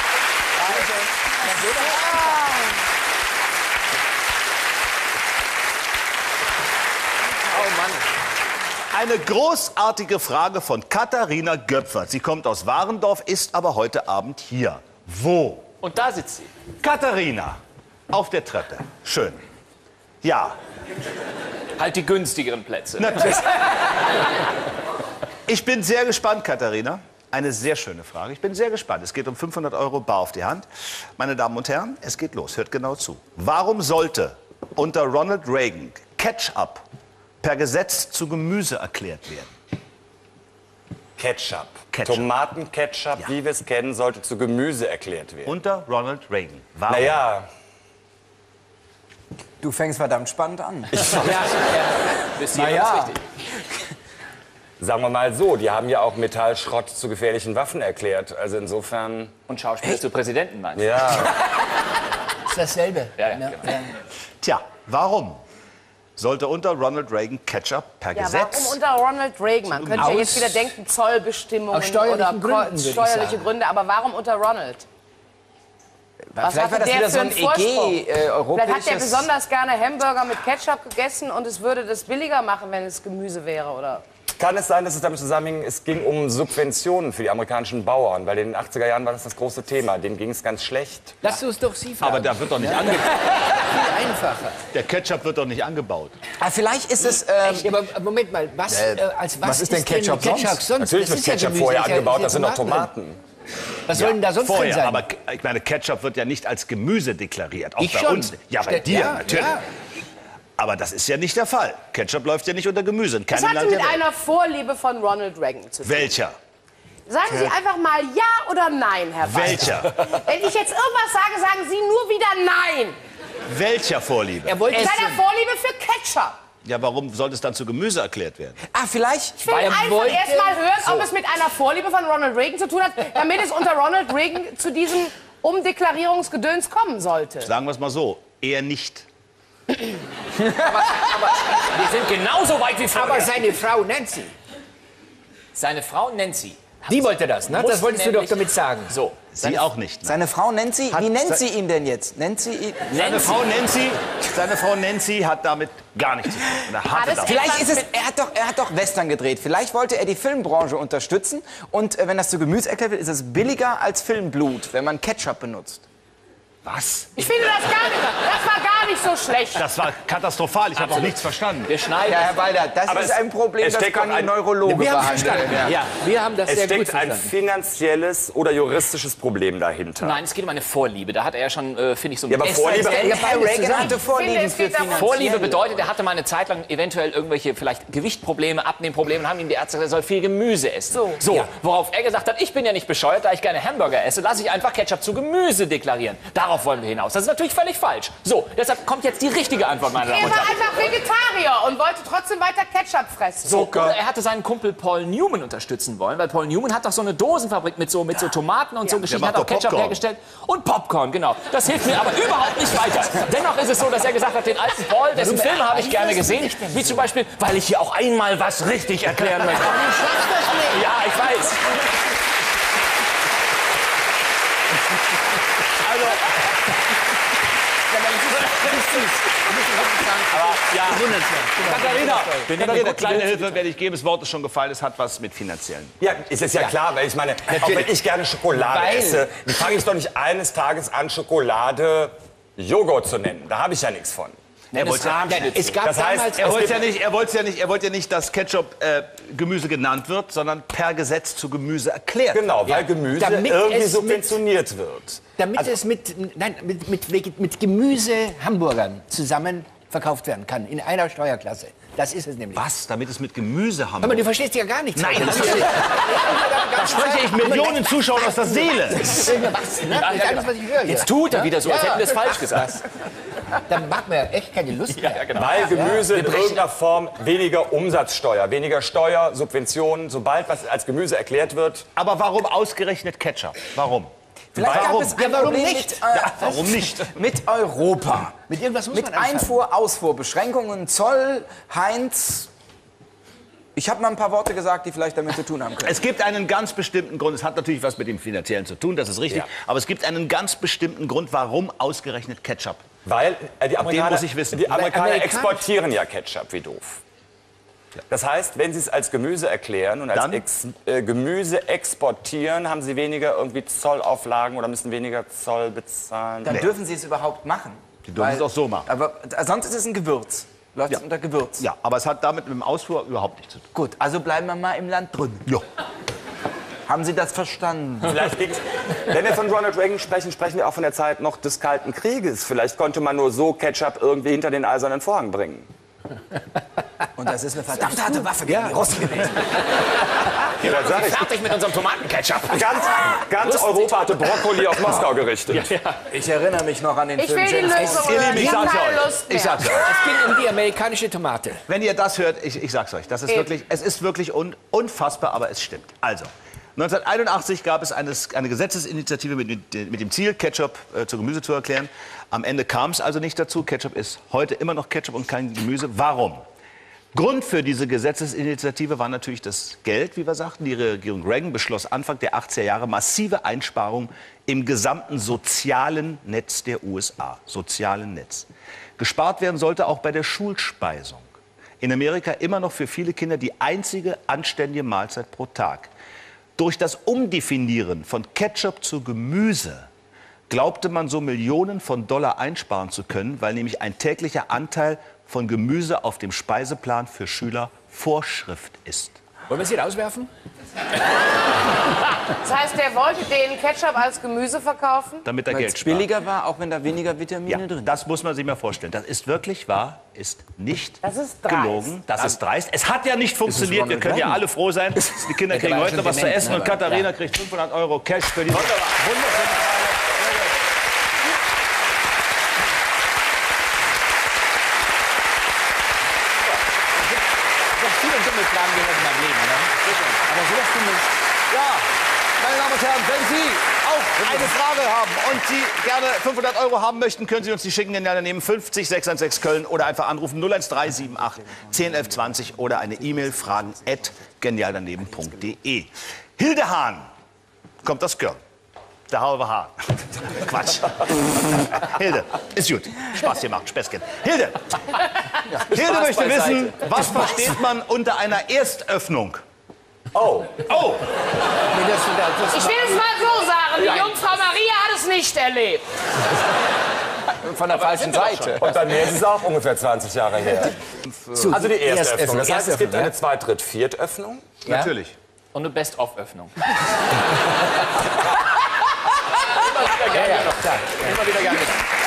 Eine großartige Frage von Katharina Göpfert. Sie kommt aus Warendorf, ist aber heute Abend hier. Wo? Und da sitzt sie. Katharina, auf der Treppe. Schön. Ja, Halt die günstigeren Plätze. natürlich. Ich bin sehr gespannt, Katharina. Eine sehr schöne Frage. Ich bin sehr gespannt. Es geht um fünfhundert Euro bar auf die Hand. Meine Damen und Herren, es geht los. Hört genau zu. Warum sollte unter Ronald Reagan Ketchup per Gesetz zu Gemüse erklärt werden? Ketchup. Ketchup. Tomatenketchup, wie wir es kennen, sollte zu Gemüse erklärt werden. Unter Ronald Reagan. Warum? Naja, Du fängst verdammt spannend an. Bis hierhin Na ja. ist richtig. sagen wir mal so, die haben ja auch Metallschrott zu gefährlichen Waffen erklärt. Also insofern, Und Schauspieler zu Präsidenten, meinst du? ja. Ist dasselbe. Ja, ja, Ne? genau. Tja, warum sollte unter Ronald Reagan Ketchup per Ja, Gesetz... warum unter Ronald Reagan? Man könnte ja jetzt wieder denken, Zollbestimmungen Aus steuerlichen oder Gründen, würde ich steuerliche sagen. Gründe. Aber warum unter Ronald? Was Vielleicht war hatte das der wieder für so ein einen Vorsprung? E G, äh, Vielleicht europäisches... hat der besonders gerne Hamburger mit Ketchup gegessen und es würde das billiger machen, wenn es Gemüse wäre, oder? Kann es sein, dass es damit zusammenhing, es ging um Subventionen für die amerikanischen Bauern, weil in den achtziger Jahren war das das große Thema, denen ging es ganz schlecht. Lass uns doch Sie fragen. Aber da wird doch nicht angebaut. Viel einfacher. Der Ketchup wird doch nicht angebaut. Ah, vielleicht ist es... Ähm, Ja, aber Moment mal, was, äh, als was, was ist denn denn Ketchup sonst? sonst? Natürlich Das wird ist ja Ketchup Gemüse, vorher ist ja- angebaut, ist das sind doch ja drin. Tomaten. Was soll denn da sonst drin Vorher, sein? aber ich meine, Ketchup wird ja nicht als Gemüse deklariert. Auch Ich bei schon. uns. Ja, bei Steht- dir ja, natürlich. ja. Aber das ist ja nicht der Fall. Ketchup läuft ja nicht unter Gemüse. In Das keinem hatte Land mit der Welt. einer Vorliebe von Ronald Reagan zu tun. Welcher? Sagen Sie einfach mal ja oder nein, Herr Walter. Welcher? Wenn ich jetzt irgendwas sage, sagen Sie nur wieder nein. Welcher Vorliebe? Er wollte Seiner Vorliebe für Ketchup. Ja, warum sollte es dann zu Gemüse erklärt werden? Ah, vielleicht. Ich will Weil er einfach wollte- erst mal hören, ob es mit einer Vorliebe von Ronald Reagan zu tun hat, damit es unter Ronald Reagan zu diesem Umdeklarierungsgedöns kommen sollte. Sagen wir es mal so, eher nicht. Wir sind genauso weit wie vorher. aber seine Frau Nancy, Seine Frau Nancy. die wollte das, ne? Das Musste wolltest du doch nämlich- damit sagen. So. Sie auch nicht. Ne? Seine Frau Nancy, wie nennt sie ihn denn jetzt? Nennt sie ihn? Seine Frau Nancy, seine Frau Nancy hat damit gar nichts zu tun. Und er hatte das damit- Vielleicht ist es, er hat doch, er hat doch Western gedreht. Vielleicht wollte er die Filmbranche unterstützen. Und äh, wenn das zu Gemüse erklärt wird, ist es billiger als Filmblut, wenn man Ketchup benutzt. Was? Ich finde das gar nicht, das war gar nicht so schlecht. Das war katastrophal. Ich habe auch nichts verstanden. Wir schneiden. Ja, Herr Walter, das Aber ist es- ein Problem, es das steckt kann doch ein ein- Neurologe Wir haben behandeln. verstanden. Ja. Ja, wir haben das Es sehr gut steckt ein verstanden. finanzielles oder juristisches Problem dahinter. Nein, es geht um eine Vorliebe. Da hat er ja schon, äh, finde ich, so ein Ja, aber bisschen- Vorliebe- Ja, bei Reagan Ich hatte finde, Vorlieben es für geht darum- finanzielle. Vorliebe bedeutet, er hatte mal eine Zeit lang eventuell irgendwelche vielleicht Gewichtprobleme, Abnehmprobleme und haben ihm die Ärzte gesagt, er soll viel Gemüse essen. So. so Ja. worauf er gesagt hat, ich bin ja nicht bescheuert, da ich gerne Hamburger esse, lasse ich einfach Ketchup zu Gemüse deklarieren. Darauf wollen wir hinaus. Das ist natürlich völlig falsch. So, deshalb kommt jetzt die richtige Antwort, meine Damen Er und war Herren. einfach Vegetarier und wollte trotzdem weiter Ketchup fressen. So, oder er hatte seinen Kumpel Paul Newman unterstützen wollen, weil Paul Newman hat doch so eine Dosenfabrik mit so, mit so Tomaten und so Geschichten, macht hat auch doch Ketchup Popcorn. hergestellt und Popcorn, genau. Das hilft mir aber überhaupt nicht weiter. Dennoch ist es so, dass er gesagt hat, den alten Paul, dessen Filme habe ich gerne gesehen, wie zum Beispiel, weil ich hier auch einmal was richtig erklären möchte. Ja, ich weiß. Also, aber ja, Katharina, Katharina, kleine Hilfe werde ich geben. Das Wort ist schon gefallen. Es hat was mit finanziellen. Ja, ist es ja, klar, weil ich meine, auch wenn ich gerne Schokolade Weil- esse, dann fange ich doch nicht eines Tages an, Schokolade Joghurt zu nennen. Da habe ich ja nichts von. Er wollte ja, Es gab Das heißt, damals... er es wollte gibt- ja nicht, er wollte ja nicht, er wollte ja nicht, dass Ketchup äh, Gemüse genannt wird, sondern per Gesetz zu Gemüse erklärt. Genau, weil Gemüse Damit irgendwie es mit- subventioniert wird. Damit es mit, nein, mit, mit, Vege- mit Gemüse-Hamburgern zusammen verkauft werden kann, in einer Steuerklasse. Das ist es nämlich. Was? Damit es mit Gemüse haben. Aber du verstehst ja gar nichts. Nein, das das ist Da spreche ich Millionen Zuschauern aus der Seele. was, ne? Das ist alles, was ich höre hier. jetzt tut er wieder so, als hätten wir es falsch gesagt. Dann macht man ja echt keine Lust mehr. Weil Gemüse in irgendeiner Form weniger Umsatzsteuer, weniger Steuer, Subventionen, sobald was als Gemüse erklärt wird. Aber warum ausgerechnet Ketchup? Warum? Vielleicht gab Warum? es ein Ja, warum Problem nicht? Mit, äh, Warum nicht? mit Europa. Mit irgendwas muss Mit man anfangen. Einfuhr, Ausfuhr, Beschränkungen, Zoll, Heinz. Ich habe mal ein paar Worte gesagt, die vielleicht damit zu tun haben können. Es gibt einen ganz bestimmten Grund. Es hat natürlich was mit dem Finanziellen zu tun, das ist richtig. Ja. Aber es gibt einen ganz bestimmten Grund, warum ausgerechnet Ketchup. Weil äh, die Amerikaner, muss ich wissen. die Amerikaner Amerikanisch- exportieren ja Ketchup wie doof. Das heißt, wenn sie es als Gemüse erklären und als Dann? Ex, äh, Gemüse exportieren, haben sie weniger irgendwie Zollauflagen oder müssen weniger Zoll bezahlen. Dann dürfen sie es überhaupt machen. Die dürfen es auch so machen. Aber äh, sonst ist es ein Gewürz. Läuft es unter Gewürz. Ja, aber es hat damit mit dem Ausfuhr überhaupt nichts zu tun. Gut, also bleiben wir mal im Land drin. Ja. Haben Sie das verstanden? Vielleicht liegt's- wenn wir von Ronald Reagan sprechen, sprechen wir auch von der Zeit noch des Kalten Krieges. Vielleicht konnte man nur so Ketchup irgendwie hinter den eisernen Vorhang bringen. Und das ist eine verdammt harte Waffe gegen die Russen gewesen. Ja, das sag ich. Fertig mit unserem Tomatenketchup. Ganz, ganz Europa hatte Brokkoli auf Moskau gerichtet. Ich erinnere mich noch an den Ich Film will die James Lösung Bond. hören. ich Ich habe sag's keine euch. Lust Ich mehr. sag's euch. Es ging um die amerikanische Tomate. Wenn ihr das hört, ich, ich sag's euch, das ist Eben. wirklich, es ist wirklich un, unfassbar, aber es stimmt. Also, neunzehnhunderteinundachtzig gab es eine, eine Gesetzesinitiative mit, mit, mit dem Ziel, Ketchup äh, zu Gemüse zu erklären. Am Ende kam es also nicht dazu. Ketchup ist heute immer noch Ketchup und kein Gemüse. Warum? Grund für diese Gesetzesinitiative war natürlich das Geld, wie wir sagten. Die Regierung Reagan beschloss Anfang der achtziger Jahre massive Einsparungen im gesamten sozialen Netz der U S A. Sozialen Netz. Gespart werden sollte auch bei der Schulspeisung. In Amerika immer noch für viele Kinder die einzige anständige Mahlzeit pro Tag. Durch das Umdefinieren von Ketchup zu Gemüse glaubte man, so Millionen von Dollar einsparen zu können, weil nämlich ein täglicher Anteil von Gemüse auf dem Speiseplan für Schüler Vorschrift ist. Wollen wir sie rauswerfen? Das heißt, der wollte den Ketchup als Gemüse verkaufen? Damit er Weil Geld es spart. billiger war, auch wenn da weniger Vitamine Ja, drin sind. das muss man sich mal vorstellen. Das ist wirklich wahr, ist nicht Das ist dreist. gelogen. Das ist dreist. Es hat ja nicht funktioniert. Wir Ronald können ja Reagan. alle froh sein. Die Kinder Der kriegen war heute schon noch was zu dement, essen und aber- Katharina kriegt fünfhundert Euro Cash für die wunderbare. Ich habe viele dumme Fragen gehört in meinem Leben, ne? Aber sowas finde ich... Ja, meine Damen und Herren, wenn Sie auch eine Frage haben und Sie gerne fünfhundert Euro haben möchten, können Sie uns die schicken. Genial daneben fünfzig sechshundertsechzehn Köln oder einfach anrufen null eins drei sieben acht zehn elf zwanzig oder eine E-Mail fragen at genialdaneben punkt de. Hilde Hahn kommt aus Köln. Der halbe Hahn. Quatsch. Hilde, ist gut. Spaß gemacht, Späßchen. Hilde. Hilde möchte beiseite. wissen, was versteht man unter einer Erstöffnung? Oh. Oh, Nee, das, das, Ich will es mal so sagen, die Jungfrau Maria hat es nicht erlebt. Von der falschen Seite. Und bei mir ist es auch ungefähr zwanzig Jahre her. So, Also die Erstöffnung. Das heißt, es Erstöffnung, gibt ja. eine Zweit-, Dritt-, Viertöffnung. Ja? natürlich. Und eine Best-of-Öffnung. Ja, ja, klar. Immer wieder gerne.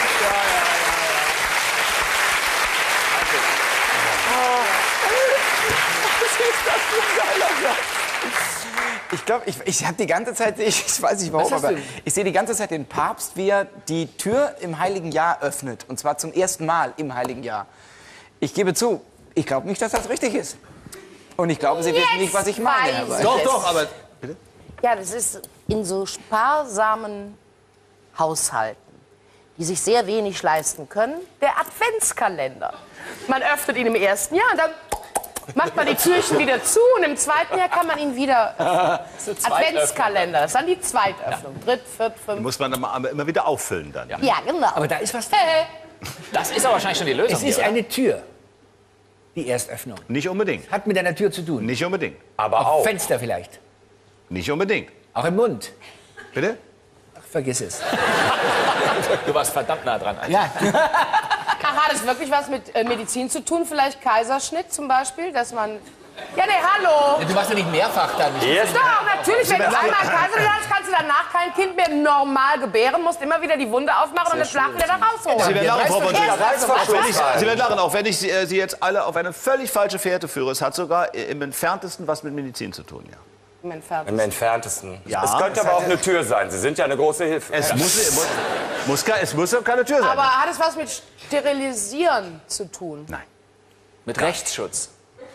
Ich glaube, ich, ich habe die ganze Zeit, ich, ich weiß nicht warum, Was hast aber du? ich sehe die ganze Zeit den Papst, wie er die Tür im Heiligen Jahr öffnet. Und zwar zum ersten Mal im Heiligen Jahr. Ich gebe zu, ich glaube nicht, dass das richtig ist. Und ich glaube, Sie wissen nicht, was ich meine. Herr weiß Weiß. ich. Doch, doch, aber Ja, das ist in so sparsamen Haushalten, die sich sehr wenig leisten können, der Adventskalender. Man öffnet ihn im ersten Jahr und dann macht man die Türchen wieder zu und im zweiten Jahr kann man ihn wieder öffnen. Adventskalender, das ist dann die Zweitöffnung. Dritt, viert, fünf. muss man dann mal immer wieder auffüllen dann. Ja, genau. Aber da ist was drin. Hey, Das ist aber wahrscheinlich schon die Lösung. Es ist hier, eine Tür, die Erstöffnung. Nicht unbedingt. Hat mit einer Tür zu tun. Nicht unbedingt. Aber Auch auch. Fenster vielleicht. Nicht unbedingt. Auch im Mund. Bitte? Ach, vergiss es. oder? Du warst verdammt nah dran. Ja. ach, hat es wirklich was mit äh, Medizin zu tun? Vielleicht Kaiserschnitt zum Beispiel, dass man... Ja, nee, hallo. Du warst doch nicht mehrfach da. Nicht. Jetzt Doch, natürlich, wenn du einmal Kaiserschnitt hast, kannst du danach kein Kind mehr normal gebären, musst immer wieder die Wunde aufmachen und den Schlag wieder da rausholen. Sie werden lachen, Frau von Schiller. Erst- Wenn ich, Sie werden lachen, auch wenn ich Sie, äh, Sie jetzt alle auf eine völlig falsche Fährte führe. Es hat sogar äh, im Entferntesten was mit Medizin zu tun, ja. Im Entfernten. Im Entferntesten. Ja, es könnte aber auch eine Tür sein. Sie sind ja eine große Hilfe. Es, muss, muss, muss, ke- es muss keine Tür sein. Aber hat es was mit Sterilisieren zu tun? Nein. Mit Rechtsschutz.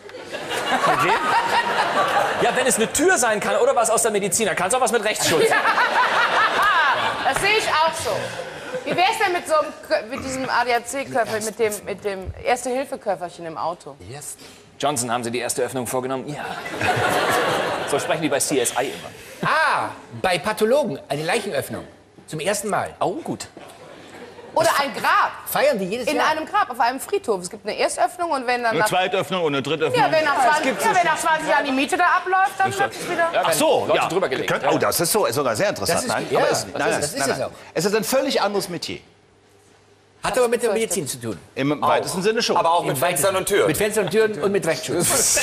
Ja, wenn es eine Tür sein kann oder was aus der Medizin, dann kann es auch was mit Rechtsschutz. Das sehe ich auch so. Wie wäre es denn mit, so einem, Kö- mit diesem A D A C-Köffer, mit dem, mit dem Erste-Hilfe-Köfferchen im Auto? Johnson, haben Sie die erste Öffnung vorgenommen? Ja. So sprechen die bei C S I immer. Ah, bei Pathologen eine Leichenöffnung. Zum ersten Mal. Oh, gut. Oder ein Grab. Feiern die jedes In Jahr? einem Grab, auf einem Friedhof. Es gibt eine Erstöffnung und wenn dann Eine nach, Zweitöffnung und eine Drittöffnung. ja, wenn nach, zwanzig, ja, wenn nach zwanzig Jahren die Miete da abläuft, dann wird es wieder... Ja, Ach so, Leute ja. drüber gelegt. Könnt- Ja. Oh, das ist so, ist sogar sehr interessant. Das ist- nein, ja, aber das es, ist- nein, nein, das ist nein, es nein. auch. Es ist ein völlig anderes Metier. Hat aber mit der Medizin zu tun. Im weitesten Sinne schon. Aber auch mit Fenstern und Türen. Mit Fenstern und Türen und mit Rechtsschutz.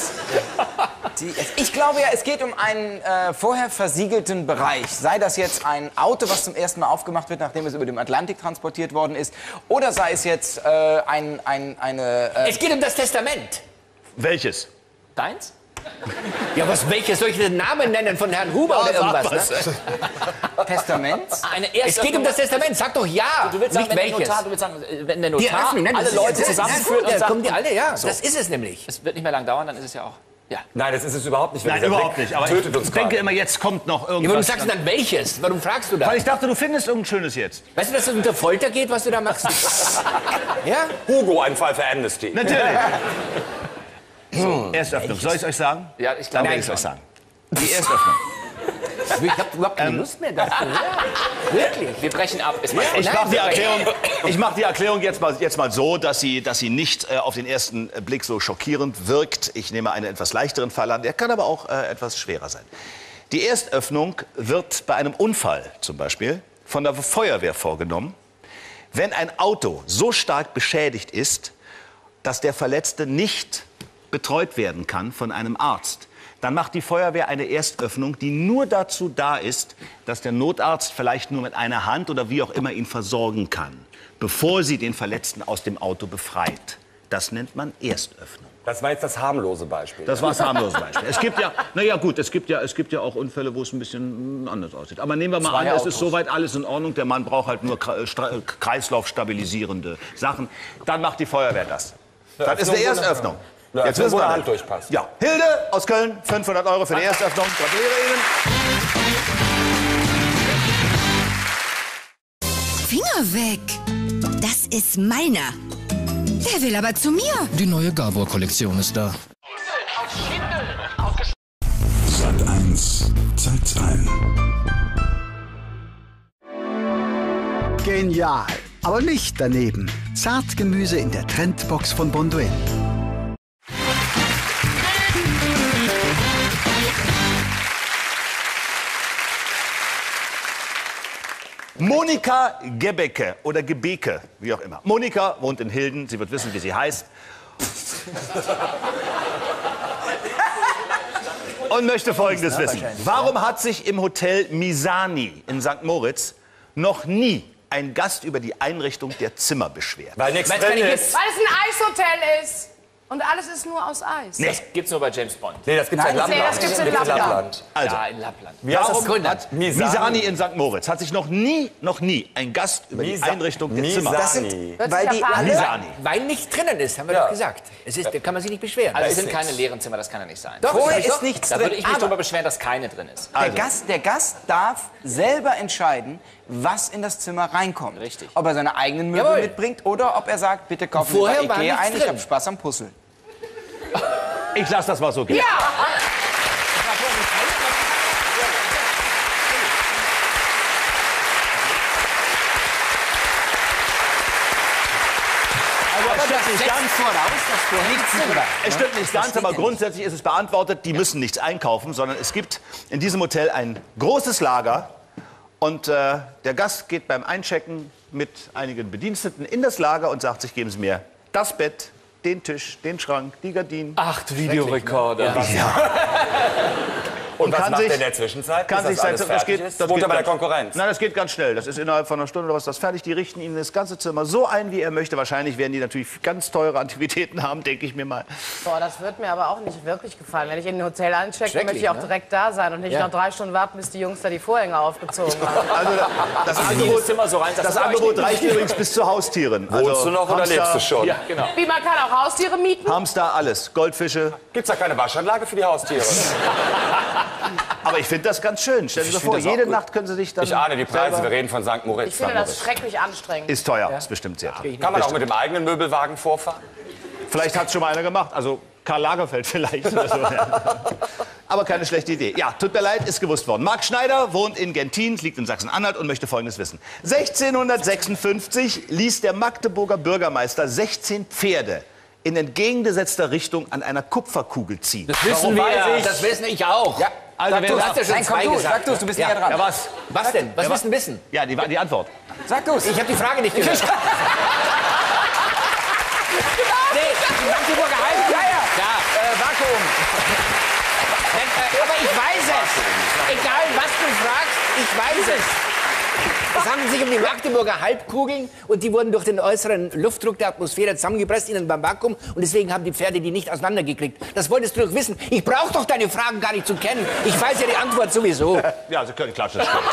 Die, ich glaube ja, es geht um einen äh, vorher versiegelten Bereich. Sei das jetzt ein Auto, was zum ersten Mal aufgemacht wird, nachdem es über dem Atlantik transportiert worden ist. Oder sei es jetzt äh, ein, ein, eine... Äh, Es geht um das Testament. Welches? Deins? Ja, was, welches? Soll ich den Namen nennen von Herrn Huber oder sag irgendwas? was. Ne? Testament? Eine Es geht um das Testament. Sag doch ja. Du willst sagen, nicht wenn der welches. Notar, du willst sagen, wenn der Die Notar Eröffnung, nein, das alle ist Leute jetzt- zusammenführt Ja, und sagt, kommen die alle, ja. Das ist es nämlich. es wird nicht mehr lang dauern, dann ist es ja auch. Ja. Nein, das ist es überhaupt nicht. wenn Nein, dieser überhaupt Blick nicht. Aber tötet ich uns denke gerade. immer, jetzt kommt noch Ja, warum irgendwas. sagst du dann welches? Warum fragst du da? Weil ich dachte, du findest irgendein schönes jetzt. Weißt du, dass es unter Folter geht, was du da machst? Ja? Hugo, ein Fall für Amnesty. Natürlich. So, Erstöffnung. Soll ich es euch sagen? Ja, ich Dann glaube, werde ich es euch sagen. Die Erstöffnung. Ich habe überhaupt keine Lust mehr, das zu hören. Wirklich. wir brechen ab. Ist mein Ich Nein, mache die wir- Erklärung, ich mach die Erklärung jetzt, mal, jetzt mal so, dass sie, dass sie nicht äh, auf den ersten Blick so schockierend wirkt. Ich nehme einen etwas leichteren Fall an, der kann aber auch äh, etwas schwerer sein. Die Erstöffnung wird bei einem Unfall zum Beispiel von der Feuerwehr vorgenommen, wenn ein Auto so stark beschädigt ist, dass der Verletzte nicht betreut werden kann von einem Arzt. dann macht die Feuerwehr eine Erstöffnung, die nur dazu da ist, dass der Notarzt vielleicht nur mit einer Hand oder wie auch immer ihn versorgen kann, bevor sie den Verletzten aus dem Auto befreit. Das nennt man Erstöffnung. Das war jetzt das harmlose Beispiel. Das war das harmlose Beispiel. Es gibt ja, na ja gut, es gibt ja, es gibt ja auch Unfälle, wo es ein bisschen anders aussieht. Aber nehmen wir mal an, es ist soweit alles in Ordnung. Der Mann braucht halt nur kreislaufstabilisierende Sachen. Dann macht die Feuerwehr das. Das ist eine Erstöffnung. Ja, jetzt wissen wir Hand durchpasst. Ja, Hilde aus Köln, fünfhundert Euro für die Erstöffnung. Gratuliere Ihnen. Finger weg. Das ist meiner. Der will aber zu mir. Die neue Gabor-Kollektion ist da. Sat eins, Zeit Genial, aber nicht daneben. Zartgemüse in der Trendbox von Bonduelle. Monika Gebecke oder Gebeke, wie auch immer. Monika wohnt in Hilden, sie wird wissen, wie sie heißt. Und möchte Folgendes wissen. Warum hat sich im Hotel Misani in Sankt Moritz noch nie ein Gast über die Einrichtung der Zimmer beschwert? Weil nichts drin ist. Weil es ein Eishotel ist. Und alles ist nur aus Eis. Nee. Das gibt's nur bei James Bond. Nee, das gibt's Nein, in Lappland. nee, das gibt's in Lappland. Also, Ja, in Lappland. Wie heißt das? warum hat Misani. Misani in Sankt Moritz hat sich noch nie, noch nie ein Gast über die Misa- Einrichtung der Zimmer Das sind, Misani. weil die alle, Misani. Weil nicht drinnen ist, haben wir Ja. doch gesagt. Es ist, da kann man sich nicht beschweren. Also es Da sind ist keine nichts. leeren Zimmer, das kann ja nicht sein. Doch, vorher das ist ist doch- nichts Da drin. würde ich mich aber darüber beschweren, dass keine drin ist. der, Gast, der Gast darf selber entscheiden, was in das Zimmer reinkommt. Richtig. Ob er seine eigenen Möbel Jawohl. mitbringt oder ob er sagt, bitte kaufen Vorher Sie war bei Ikea nichts ein, ich drin. habe Spaß am Puzzle. Ich lasse das mal so gehen. Ja! Aber es stimmt nicht Setzt ganz. voraus, dass vorher nichts drin war. Es stimmt nicht ganz, aber grundsätzlich ist es beantwortet, die müssen nichts einkaufen, sondern es gibt in diesem Hotel ein großes Lager und äh, der Gast geht beim Einchecken mit einigen Bediensteten in das Lager und sagt sich, geben Sie mir das Bett, den Tisch, den Schrank, die Gardinen. Acht Videorekorder. Und was kann macht sich- er in der Zwischenzeit? Kann bis sich das alles sein, das fertig geht, ist? das Wohnt geht er bei der ganz- Konkurrenz? Nein, das geht ganz schnell. Das ist innerhalb von einer Stunde oder was das fertig. Die richten Ihnen das ganze Zimmer so ein, wie er möchte. Wahrscheinlich werden die natürlich ganz teure Antiquitäten haben, denke ich mir mal. Boah, das wird mir aber auch nicht wirklich gefallen. Wenn ich in ein Hotel einchecke, möchte ich auch ne? direkt da sein und nicht Ja. noch drei Stunden warten, bis die Jungs da die Vorhänge aufgezogen haben. Also das Angebot, Angebot, Zimmer so rein, das Angebot reicht übrigens bis zu Haustieren. Also Wohnst du noch oder Hamster, lebst du schon? Ja, genau. Wie, man kann auch Haustiere mieten? Hamster, alles. Goldfische. Gibt's da keine Waschanlage für die Haustiere? Aber ich finde das ganz schön. Stellen Sie sich vor, das auch jede gut. Nacht können Sie sich dann Ich ahne die Preise, selber- wir reden von Sankt Moritz. Ich finde Sankt das Moritz. schrecklich anstrengend. Ist teuer, ist bestimmt sehr teuer. Kann man auch mit dem eigenen Möbelwagen vorfahren? Vielleicht hat es schon mal einer gemacht. Also Karl Lagerfeld vielleicht. Oder so, ja. Aber keine schlechte Idee. Ja, tut mir leid, ist gewusst worden. Marc Schneider wohnt in Gentin, liegt in Sachsen-Anhalt und möchte Folgendes wissen. sechzehnhundertsechsundfünfzig ließ der Magdeburger Bürgermeister sechzehn Pferde in entgegengesetzter Richtung an einer Kupferkugel ziehen. Das wissen wir. Das wissen ich auch. Ja. Also, Sag wer du's. hat ja schon Nein, komm zwei du, gesagt? sag du's, du bist ja. näher dran. Ja, was? Was denn? Was Ja, willst du wissen? Ja, die, die Antwort. Sag du's. Ich habe die Frage nicht gehört. Nee, die Magdeburger Heim. Ja, ja. Ja, äh, Vakuum. Wenn, äh, aber ich weiß es. Egal, was du fragst, ich weiß es. Es handelt sich um die Magdeburger Halbkugeln und die wurden durch den äußeren Luftdruck der Atmosphäre zusammengepresst in ein Vakuum und deswegen haben die Pferde die nicht auseinandergekriegt. Das wolltest du doch wissen. Ich brauche doch deine Fragen gar nicht zu kennen. Ich weiß ja die Antwort sowieso. Ja, Sie können klatschen. Das stimmt.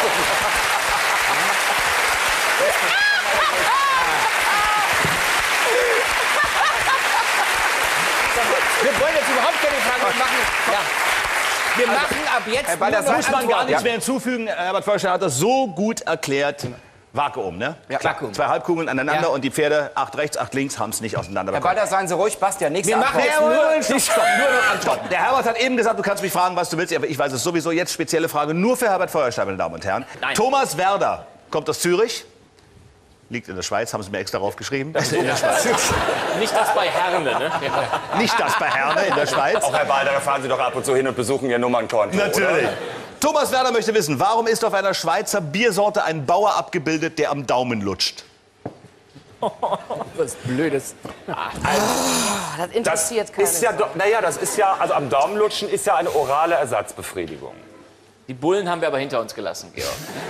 Wir wollen jetzt überhaupt keine Fragen mehr machen. Ja. Wir machen ab jetzt Herr Baldassar, nur Muss noch man gar Antworten. nichts mehr hinzufügen. Herbert Feuerstein hat das so gut erklärt. Vakuum, ne? Ja, Vakuum. Zwei Halbkugeln aneinander Ja. und die Pferde, acht rechts, acht links, haben es nicht auseinander Herr bekommen. Baldassar, seien Sie ruhig, Bastian, nächste Wir machen Antwort. jetzt nur... Stopp, stopp, nur noch Antworten. Der Herbert hat eben gesagt, du kannst mich fragen, was du willst, aber ich weiß es sowieso. Jetzt spezielle Frage nur für Herbert Feuerstein, meine Damen und Herren. Nein. Thomas Werder kommt aus Zürich, liegt in der Schweiz, haben sie mir extra draufgeschrieben. In der Schweiz. Nicht das bei Herne, ne? Nicht das bei Herne in der Schweiz. Auch Herr Balder, da fahren Sie doch ab und zu hin und besuchen Ihr Nummernkonto, Natürlich. oder? Thomas Werder möchte wissen, warum ist auf einer Schweizer Biersorte ein Bauer abgebildet, der am Daumen lutscht? Was Blödes. Also, das interessiert keinen. Ist ja, naja, das ist ja, also am Daumenlutschen ist ja eine orale Ersatzbefriedigung. Die Bullen haben wir aber hinter uns gelassen, Georg.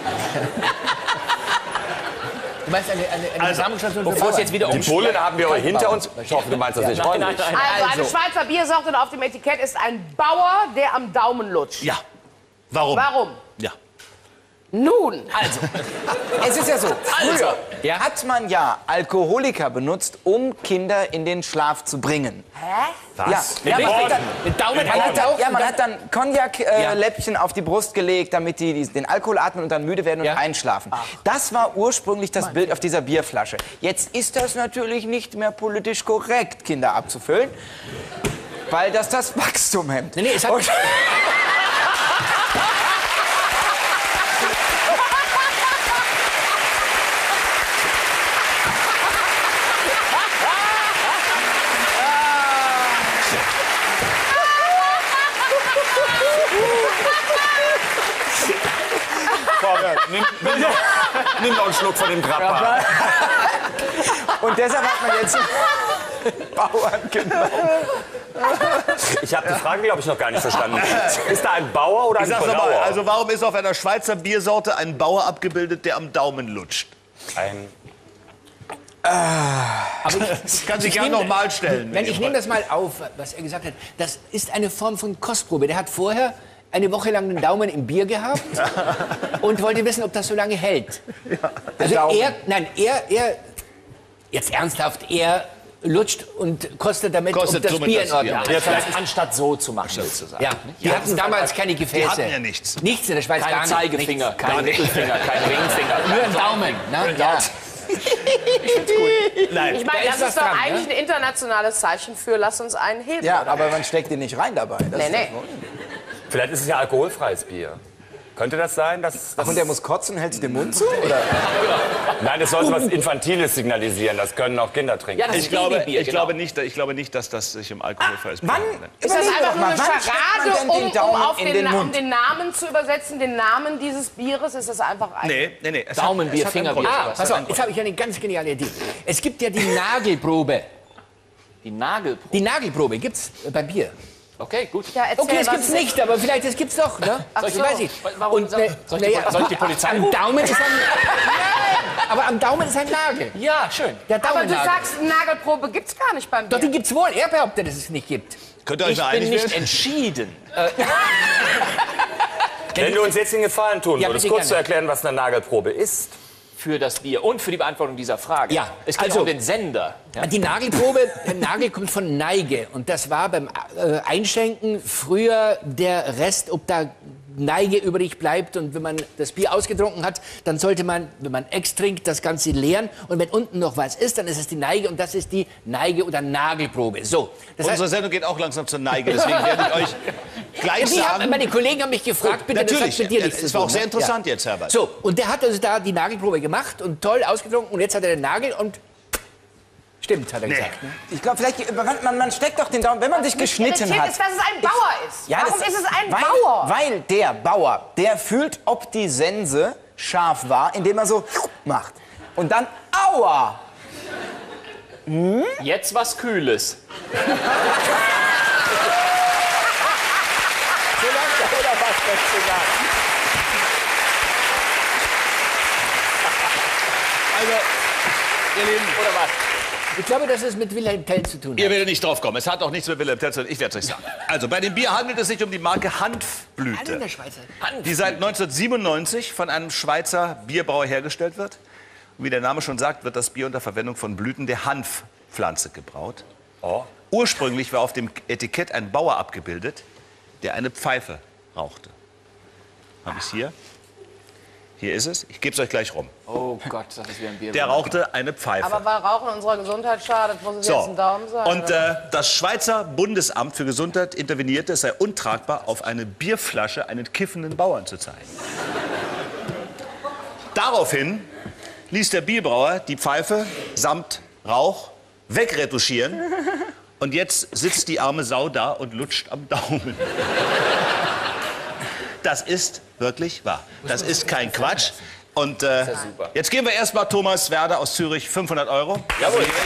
Du meinst eine, eine, eine Also, Samenstation für bevor es Bauern? jetzt wieder Die Bullen haben wir hinter uns. Ich Ich hoffe, du meinst das nicht Nein, nein, freundlich. nein. Also, eine Also. Schweizer Biersorte und auf dem Etikett ist ein Bauer, der am Daumen lutscht. Ja. Warum? Warum? Ja. Nun, Also, es ist ja so, früher Ja. hat man ja Alkoholiker benutzt, um Kinder in den Schlaf zu bringen. hä? Was? Ja, man hat dann, Mit Daumen man hat dann, ja, man dann- hat dann Cognac-Läppchen auf die Brust gelegt, damit die die den Alkohol atmen und dann müde werden und Ja. einschlafen. Das war ursprünglich das Bild auf dieser Bierflasche. Jetzt ist das natürlich nicht mehr politisch korrekt, Kinder abzufüllen, weil das das Wachstum hemmt. Nee, nee, es hat, Und- Komm, nimm, nimm, noch, nimm noch einen Schluck von dem Grappa. Und deshalb hat man jetzt Bauern genommen. Ich habe die Frage, glaube ich, noch gar nicht verstanden. Ist da ein Bauer oder Ich ein sag's nochmal, Brauer? also warum ist auf einer Schweizer Biersorte ein Bauer abgebildet, der am Daumen lutscht? Ein Das kann sich gerne noch mal stellen. Nein, ich nehme das mal auf, was er gesagt hat. Das ist eine Form von Kostprobe. Der hat vorher eine Woche lang den Daumen im Bier gehabt und wollte wissen, ob das so lange hält. Also er, nein, er, er, jetzt ernsthaft, er lutscht und kostet damit, Kostet ob das somit Bier das in Ordnung Bier. ist. Ja, vielleicht anstatt so zu machen, willst du sagen. Ja, die hatten damals keine Gefäße. Die hatten ja nichts. Nichts in der Schweiz, Kein gar nicht. Zeigefinger, Nichts. kein Mittelfinger, kein Ringfinger. Nur ein Daumen. Ne? Ja. Nein. Ich meine, Da das ist was ist doch dran, eigentlich ein internationales Zeichen für, lass uns einen heben. Ja, oder? aber man steckt den nicht rein dabei. Das Nee, ist nee. das Problem. Vielleicht ist es ja alkoholfreies Bier. Könnte das sein? Dass, dass Ach, und der muss kotzen, hältst du den Mund zu? Oder? Nein, es sollte was Infantiles signalisieren. Das können auch Kinder trinken. Ja, das Ich ist glaube, Babybier, ich, genau. glaube nicht, ich glaube nicht, dass das sich um alkoholfreies Bier Wann? handelt. Ist das Überlegen wir einfach doch nur mal, eine wann steckt man Scharade, denn um, den um, Daumen auf in den, den Na- um Mund? den Namen zu übersetzen, den Namen dieses Bieres? Ist das einfach ein... Nee, nee, nee. Es Daumenbier, hat, es hat einen Fingerbier. Grund. Ah, pass auf, jetzt habe ich eine ganz geniale Idee. Es gibt ja die Nagelprobe. Die Nagelprobe. Die Nagelprobe gibt's beim Bier. Okay, gut. Ja, erzähl, Okay, das was gibt's ist- nicht, aber vielleicht das gibt's doch, ne? Ach Ich so. weiß nicht. Warum Und, sag- äh, soll ich die naja, Poli- soll ich die Polizei am rufen? Daumen ist ein... aber am Daumen ist ein Nagel. Ja, schön. Der Aber du Daumennagel. sagst, Nagelprobe gibt's gar nicht beim Doch, Bier. die gibt's wohl. Er behauptet, dass es nicht gibt. Könnt ihr euch Ich mal bin einig nicht werden? entschieden. Wenn du uns jetzt den Gefallen tun Ja, würdest, bitte kurz zu gerne. erklären, was eine Nagelprobe ist. Für das Bier und für die Beantwortung dieser Frage. Ja, Es geht also- um den Sender. Ja? Die Nagelprobe, der Nagel kommt von Neige. Und das war beim äh, Einschenken früher der Rest, ob da Neige übrig bleibt. Und wenn man das Bier ausgetrunken hat, dann sollte man, wenn man Ex trinkt, das Ganze leeren. Und wenn unten noch was ist, dann ist es die Neige. Und das ist die Neige- oder Nagelprobe. So. Das heißt, Unsere Sendung geht auch langsam zur Neige, deswegen werde ich euch gleich Sie haben, sagen... meine Kollegen haben mich gefragt, bitte, Natürlich, das hat mit dir ja, nichts es zu war tun, auch sehr ne? interessant Ja. jetzt, Herbert. So, und der hat also da die Nagelprobe gemacht und toll ausgetrunken. Und jetzt hat er den Nagel und... Stimmt, hat er gesagt. Ne? Ich glaube, vielleicht, man, man, man steckt doch den Daumen, wenn man sich geschnitten Irritiert hat. ist, dass es ein Bauer ist. Ja, Warum das- ist es ein weil, Bauer? Weil der Bauer, der fühlt, ob die Sense scharf war, indem er so macht. Und dann, aua! Jetzt was Kühles. Also, ihr Lieben, Oder was? Ich glaube, dass es mit Wilhelm Tell zu tun hat. ihr werdet nicht drauf kommen. Es hat auch nichts mit Wilhelm Tell zu tun. Ich werde es euch sagen. Also, bei dem Bier handelt es sich um die Marke Alle in Hanfblüte, der Schweiz. die seit neunzehnhundertsiebenundneunzig von einem Schweizer Bierbrauer hergestellt wird. Und wie der Name schon sagt, wird das Bier unter Verwendung von Blüten der Hanfpflanze gebraut. Oh. Ursprünglich war auf dem Etikett ein Bauer abgebildet, der eine Pfeife rauchte. Habe ich es hier? Hier ist es. Ich gebe es euch gleich rum. Oh Gott, das ist wie ein Bier. Der rauchte eine Pfeife. Aber weil Rauchen unserer Gesundheit schadet, muss es So, jetzt ein Daumen sein. und oder? äh, das Schweizer Bundesamt für Gesundheit intervenierte, es sei untragbar, auf eine Bierflasche einen kiffenden Bauern zu zeigen. Daraufhin ließ der Bierbrauer die Pfeife samt Rauch wegretuschieren. Und jetzt sitzt die arme Sau da und lutscht am Daumen. Das ist wirklich wahr. Das ist kein Quatsch. Und äh, Das ist ja super. jetzt geben wir erstmal Thomas Werder aus Zürich fünfhundert Euro. Jawohl. Und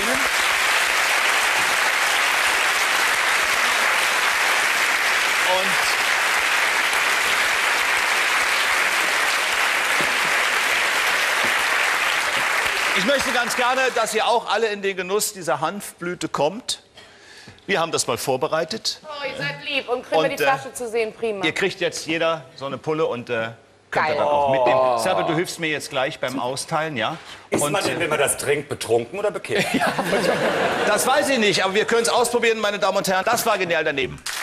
ich möchte ganz gerne, dass ihr auch alle in den Genuss dieser Hanfblüte kommt. Wir haben das mal vorbereitet. Oh, ihr seid lieb. Und kriegen wir Und, die äh, Flasche zu sehen, prima. Ihr kriegt jetzt jeder so eine Pulle und äh, könnt Geil. ihr dann auch mitnehmen. Serbe, du hilfst mir jetzt gleich beim Austeilen, ja? Ist Und, man denn, wenn man das trinkt, betrunken oder bekifft? das weiß ich nicht, aber wir können es ausprobieren, meine Damen und Herren. Das war genial daneben.